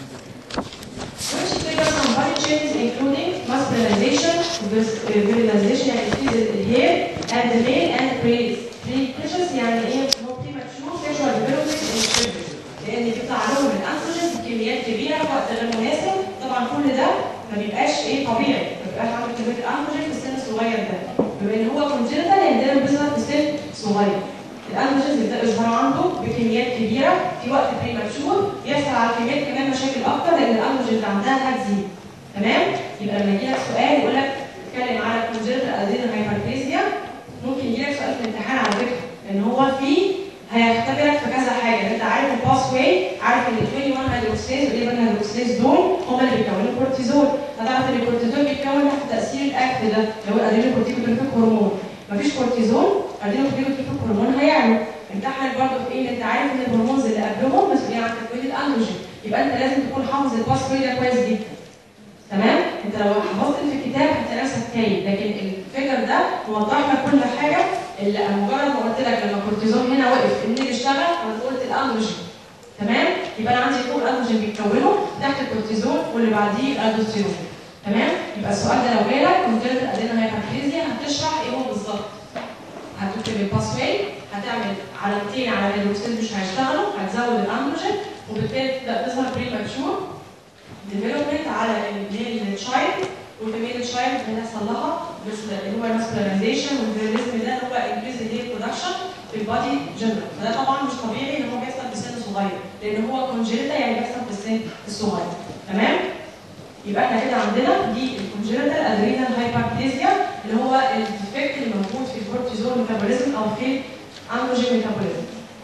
Which triggers some body changes including muscularization, virilization يعني increase the hair and the male and precocious يعني ايه؟ هو premature sexual development in children. لان بيطلع لهم الانتروجين بكميات كبيره في وقت غير مناسب. طبعا كل ده ما بيبقاش ايه طبيعي، ما بيبقاش عامل كميه الانتروجين في السن الصغير ده. بما ان هو كونجنتال يعني دايما بيظهر في سن صغير. الانتروجين بيبدا يظهر عنده بكميات كبيره في وقت بريماتشور، يحصل على الكميات كمان مشاكل اكتر لان الانتروجين اللي عندها هتزيد. تمام؟ يبقى لما يجي لك سؤال يقول لك اتكلم على الكونجنتال ادرينال هايبربليزيا، ممكن يجي لك سؤال في الامتحان على فكره ان هو في هيختبرك في كذا حاجه. انت عارف الباس واي، عارف ان ال واحد وعشرين هيدروكسيز والاحد هيدروكسيز دول هم اللي بيكونوا الكورتيزول. هتعرف ان الكورتيزول بيتكون تحت تاثير الاكت ده اللي هو الادرينال كورتيكوتروفيك هرمون. مفيش كورتيزول، الادرينال كورتيكوتروفيك هرمون هيعلى. امتحن برضه في ايه؟ انت عارف ان الهرمونز اللي قبلهم مسؤولين عن تكوين الاندروجين، يبقى انت لازم تكون حافظ الباس واي ده كويس جدا. تمام؟ انت لو حفظت في الكتاب هتلاقي نفسك تايه، لكن الفيجر ده موضح لك كل حاجه. اللي مجرد ما قلت لك لما الكورتيزون هنا وقف مين اللي اشتغل؟ انا قلت الاندروجين. تمام؟ يبقى انا عندي فوق الاندروجين بيتكونه، تحت الكورتيزون واللي بعديه الالدوستيرون. تمام؟ يبقى السؤال ده لو جالك كونجنتال ادرينال هايبربليزيا هتشرح ايه هو بالظبط. هتكتب الباس واي، هتعمل علامتين على الهيدروكسيز مش هيشتغلوا، هتزود الاندروجين وبالتالي تبدا تظهر بريماتشور ديفلوبمنت على الميل تشايلد. والفيميل تشايلد هيحصل لها اللي هو الماسكولاريزيشن والفيريزم ده اللي هو انكريز الهير برودكشن في البادي جنرال. فده طبعا مش طبيعي ان هو بيحصل في سن صغير، لان هو كونجنتال يعني بيحصل في السن الصغير. تمام؟ يبقى احنا كده عندنا دي الكونجنتال ادرينال هايبربليزيا اللي هو الديفكت اللي موجود في الكورتيزول ميتابوليزم او في اندروجين ميتابوليزم.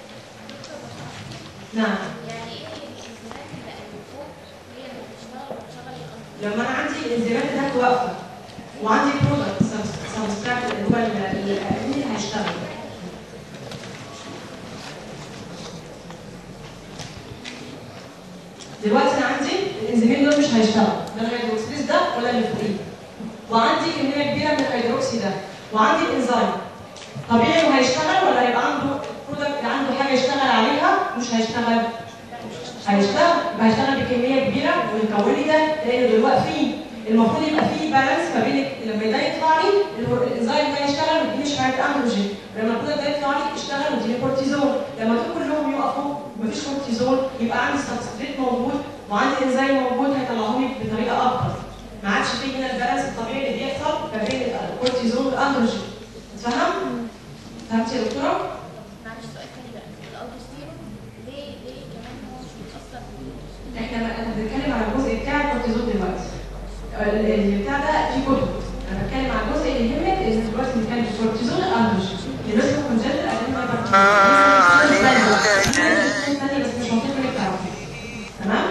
نعم. يعني ايه الانزيمات اللي فوق هي اللي بتشتغل وتشغل الانزيمات؟ لما انا عندي الانزيمات تحت واقفه وعندي برودكت سبستراكت اللي هو اللي هيشتغل. دلوقتي انا عندي الانزيمين دول مش هيشتغلوا، لا الهيدروكسيز ده ولا اللي فوقيه. وعندي كميه كبيره من الهيدروكسي ده، وعندي الانزيم. طبيعي انه هيشتغل ولا هيبقى عنده برودكت اللي عنده حاجه يشتغل عليها؟ مش هيشتغل. هيشتغل، يبقى هيشتغل بكميه كبيره ويكون لي ده لانه دول واقفين. المفروض يبقى فيه بالانس ما بين لما ده يطلع لي الانزيم ده يشتغل ويديني شويه اندروجين، ولما البرودكت ده يطلع لي يشتغل ويديني كورتيزول. لما دول كلهم يقفوا مفيش كورتيزول يبقى عندي سبستريت موجود وعندي انزيم موجود هيطلعهم لي بطريقه افضل. ما عادش فيه هنا البالانس الطبيعي اللي بيحصل ما بين الكورتيزول والاندروجين. اتفهم؟ فهمتي يا دكتوره؟ معلش سؤال تاني بقى، الالدوستيرون ليه ليه كمان هو مش بيتاثر بيه؟ احنا انا بنتكلم على الجزء بتاع الكورتيزول دلوقتي. البتاع ده في كتب، انا بتكلم على الجزء اللي يهمك ان دلوقتي بنتكلم في الكورتيزول الاندروجين. اللي اسمه كونجنتال ادرينال هايبربليزيا. بس مش مطلوب منك تعرفيه. تمام؟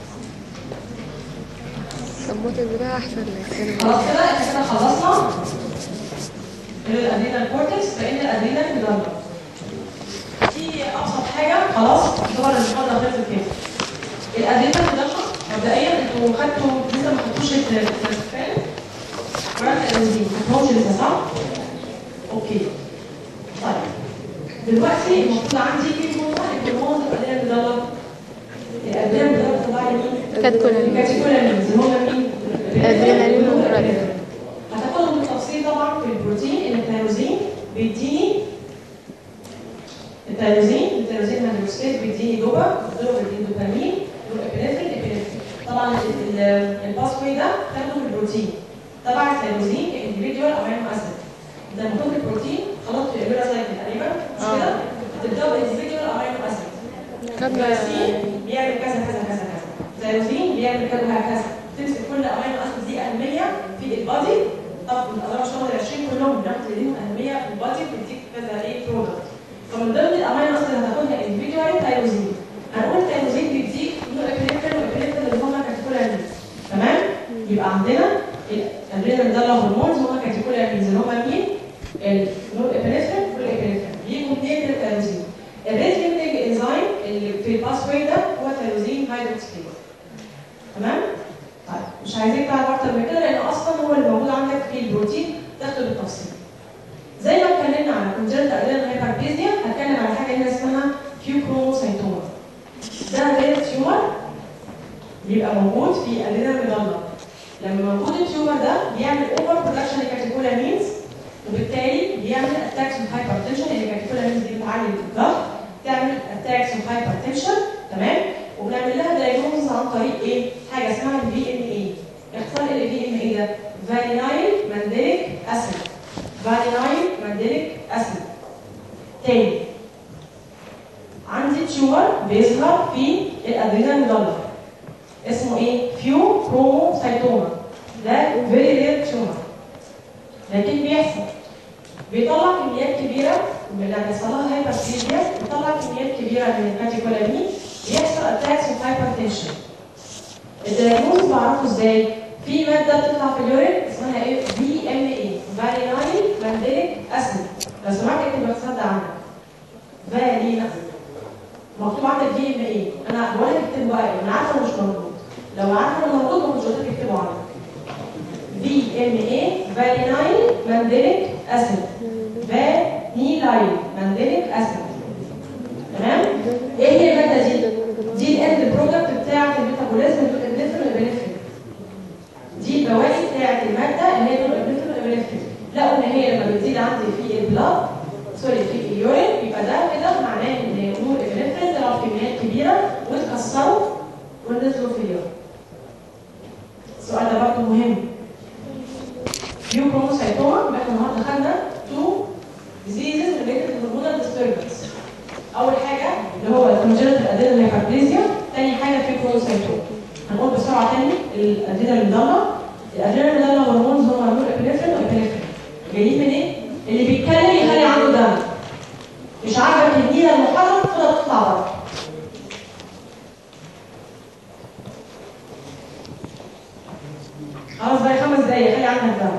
صمت البتاع احسن لك. خلاص كده احنا كده خلصنا الادرينال كورتكس، بقينا الادرينال ميدالا. دي ابسط حاجه خلاص طبعا المحاضره خلصت كده. الادرينال ميدالا مبدئيا انتوا خدتوا لسه ما خدتوش الترانسفير ولا الانزيم، ما خدتوش لسه صح؟ اوكي. طيب دلوقتي المفروض عندي في نقطه الهرمون الادرينال ميدالا. الادرينال ميدالا بتطلع لي مين؟ كاتكولامين. كاتكولامين اللي هم مين؟ ادرينالين ونورادرينالين. هتاخدهم بالتفصيل طبعا في البروتين. ان التيروزين بيديني التيروزين التيروزين هيدروكسيز بيديني دوبا، دوبا بيديني دوبامين، والابنفرين الابنفرين. طبعا الباس واي ده بتاخده في البروتين. طبعا التيروزين انديفيدوال امينو اسيد. ده المفروض البروتين خلاص بيعملوا زي بتزود individual امينو اسيد. خدنا جلايسين بيعمل كذا كذا كذا كذا. تيروزين بيعمل كذا وهكذا. تمسك كل امينو اسيد دي اهميه في البادي. طب الاضرار شهر عشرين كلهم بناخد ليهم اهميه في البادي بتديك كذا ايه برودكت. فمن ضمن الامينو اسيد اللي هتاخدها individual تيروزين. هنقول تيروزين بيديك نورابينفرين وابنفرين اللي هم كاتيكولامينز. تمام؟ يبقى عندنا الادرينال ده هرمونز هم كاتيكولامينز اللي هم مين؟ النورابينفرين والابنفرين. بيجوا منين التيروزين؟ الريت ليميتنج انزيم اللي في الباس واي ده هو تيروزين هيدروكسيز. تمام؟ طيب مش عايزين تعرف اكتر من كده لانه اصلا هو اللي موجود عندك في البروتين تاخده بالتفصيل. زي ما اتكلمنا على كونجنتال ادرينال هايبربليزيا هتكلم على حاجه هنا اسمها فيوكروموسايتوما. ده رير تيومر بيبقى موجود في ادرينال ميدالا. لما موجود التيومر ده بيعمل اوفر برودكشن لكاتيكولامينز وبالتالي بيعمل اتاكس اوف هايبرتنشن لان الكاتيكولامينز دي بتعلي الضغط تعمل اتاكس اوف هايبرتنشن. تمام؟ وبنعمل لها دايجنوز عن طريق ايه؟ حاجه اسمها الفي ام اي. اختصار ال في ام اي ده فالينايل مانديليك اسيد. فالينايل مانديليك اسيد. تاني عندي تيومر بيظهر في الادرينال ميدالا اسمه ايه؟ فيو كروموسايتوما. ده فيري رير تيومر لكن بيحصل بيطلع كميات كبيره لما بيحصل لها هايبربليزيا بيطلع كميات كبيره من الكاتيكولامين بيحصل اتاكس اوف هايبرتنشن. الدايجنوز بعرفه ازاي؟ في ماده بتطلع في اليورين اسمها ايه؟ في ام اي فالينايل مانديليك اسيد. لو سمحت اكتب الاختصار ده عندك. فالينا مكتوب عندك في ام اي. انا بقول لك اكتبه بقى انا عارفه انه مش موجود. لو عارفه انه موجود ما كنتش قلت لك اكتبه عندك. في ام اي فالينايل مانديليك اسيد. فانيلايل مانديليك اسيد. تمام؟ ايه هي الماده دي؟ دي الاند برودكت بتاعه الميتابوليزم الابنفرين والابنفرين. دي البواقي بتاعه الماده اللي هي الابنفرين والابنفرين. لقوا ان هي لما بتزيد عندي في البلاد سوري في اليورين يبقى ده كده معناه ان نور الابنفرين طلعوا بكميات كبيره واتكسروا ونزلوا في اليورين. السؤال ده برضه مهم. فيوكروموسايتوما يبقى احنا النهارده خدنا تو ديزيزز ريليتد هرمونال ديستربنس. اول حاجه اللي هو الكونجنتال ادرينال هايبربليزيا، ثاني حاجه فيوكروموسايتوما. هنقول بسرعه تاني الادرينال ميدالا. الادرينال ميدالا هرمونز هم هرمون الابنفرين والابنفرين. جايين منين؟ إيه؟ اللي بيتكلم يخلي عنده دم. مش عاجبك النيله المحرك خدها تطلع بره. خلاص بقى خمس دقايق خلي عندك دم.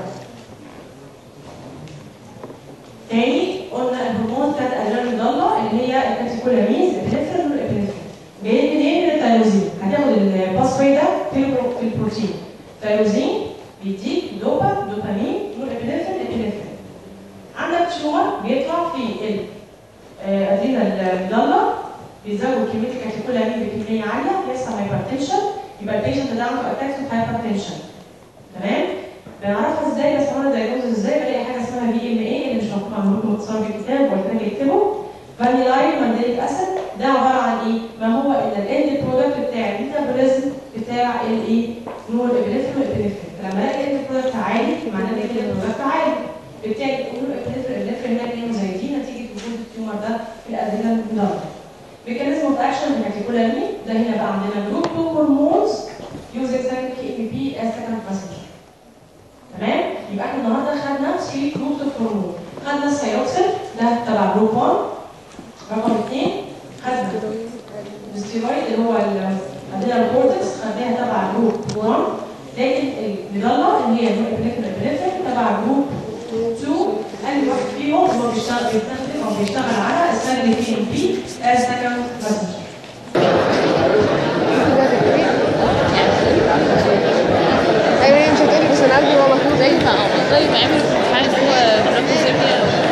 تاني قلنا الهرمون بتاعت الادرينال ميدالا اللي هي الكاتيكولامينز الابنفرين والابنفرين. جايين منين؟ من التيروزين. هتاخد الباس واي ده في البروتين. تيروزين بيديك دوبا دوبامين والابنفرين الابنفرين. عندك تيومر بيطلع في الادرينال ميدالا بيزود كميه الكاتيكولامين بكميه عاليه بيحصل هايبرتنشن يبقى البيشنت ده عنده اتاكس اوف هايبرتنشن. تمام؟ بنعرفها ازاي؟ بس انا دايجنوز ازاي؟ بلاقي حاجه اسمها في ام اي اللي مش مكتوب عندكم مختصر بالكتاب وقلت لك اكتبه. فانيلايل مانديليك اسيد ده عباره عن ايه؟ ما هو الا الاند برودكت بتاع الميتابوليزم بتاع الايه؟ نور الابنفرين والابنفرين. فلما الاقي الاند برودكت عالي معناه ان الاند برودكت عالي. بالتالي نور الابنفرين والابنفرين هناك ليهم زايدين نتيجه وجود التيومر ده في الادرينال ميدالا. ميكانيزم اوف اكشن الكاتيكولامين ده هنا بقى عندنا جروب اتنين هرمونز يوز اكزاكتلي كي ام بي از سكند ماسنجر. تمام؟ يبقى احنا النهارده خدنا ثلاثة جروبس اوف هرمون. خدنا الثايروكسين ده تبع جروب واحد. رقم اثنين خدنا الستيرويد اللي هو الادرينال كورتكس خدناها تبع جروب واحد. لكن الميدالا اللي هي الابنفرين والابنفرين تبع جروب اتنين. اي واحد فيهم هو بيشتغل بيستخدم او بيشتغل على السكند كي ام بي از سكند ماسنجر. ايوه مش هتقولي بس انا قلبي هو محمود زي ما زي ما عملوا في الامتحان اللي هو الرقم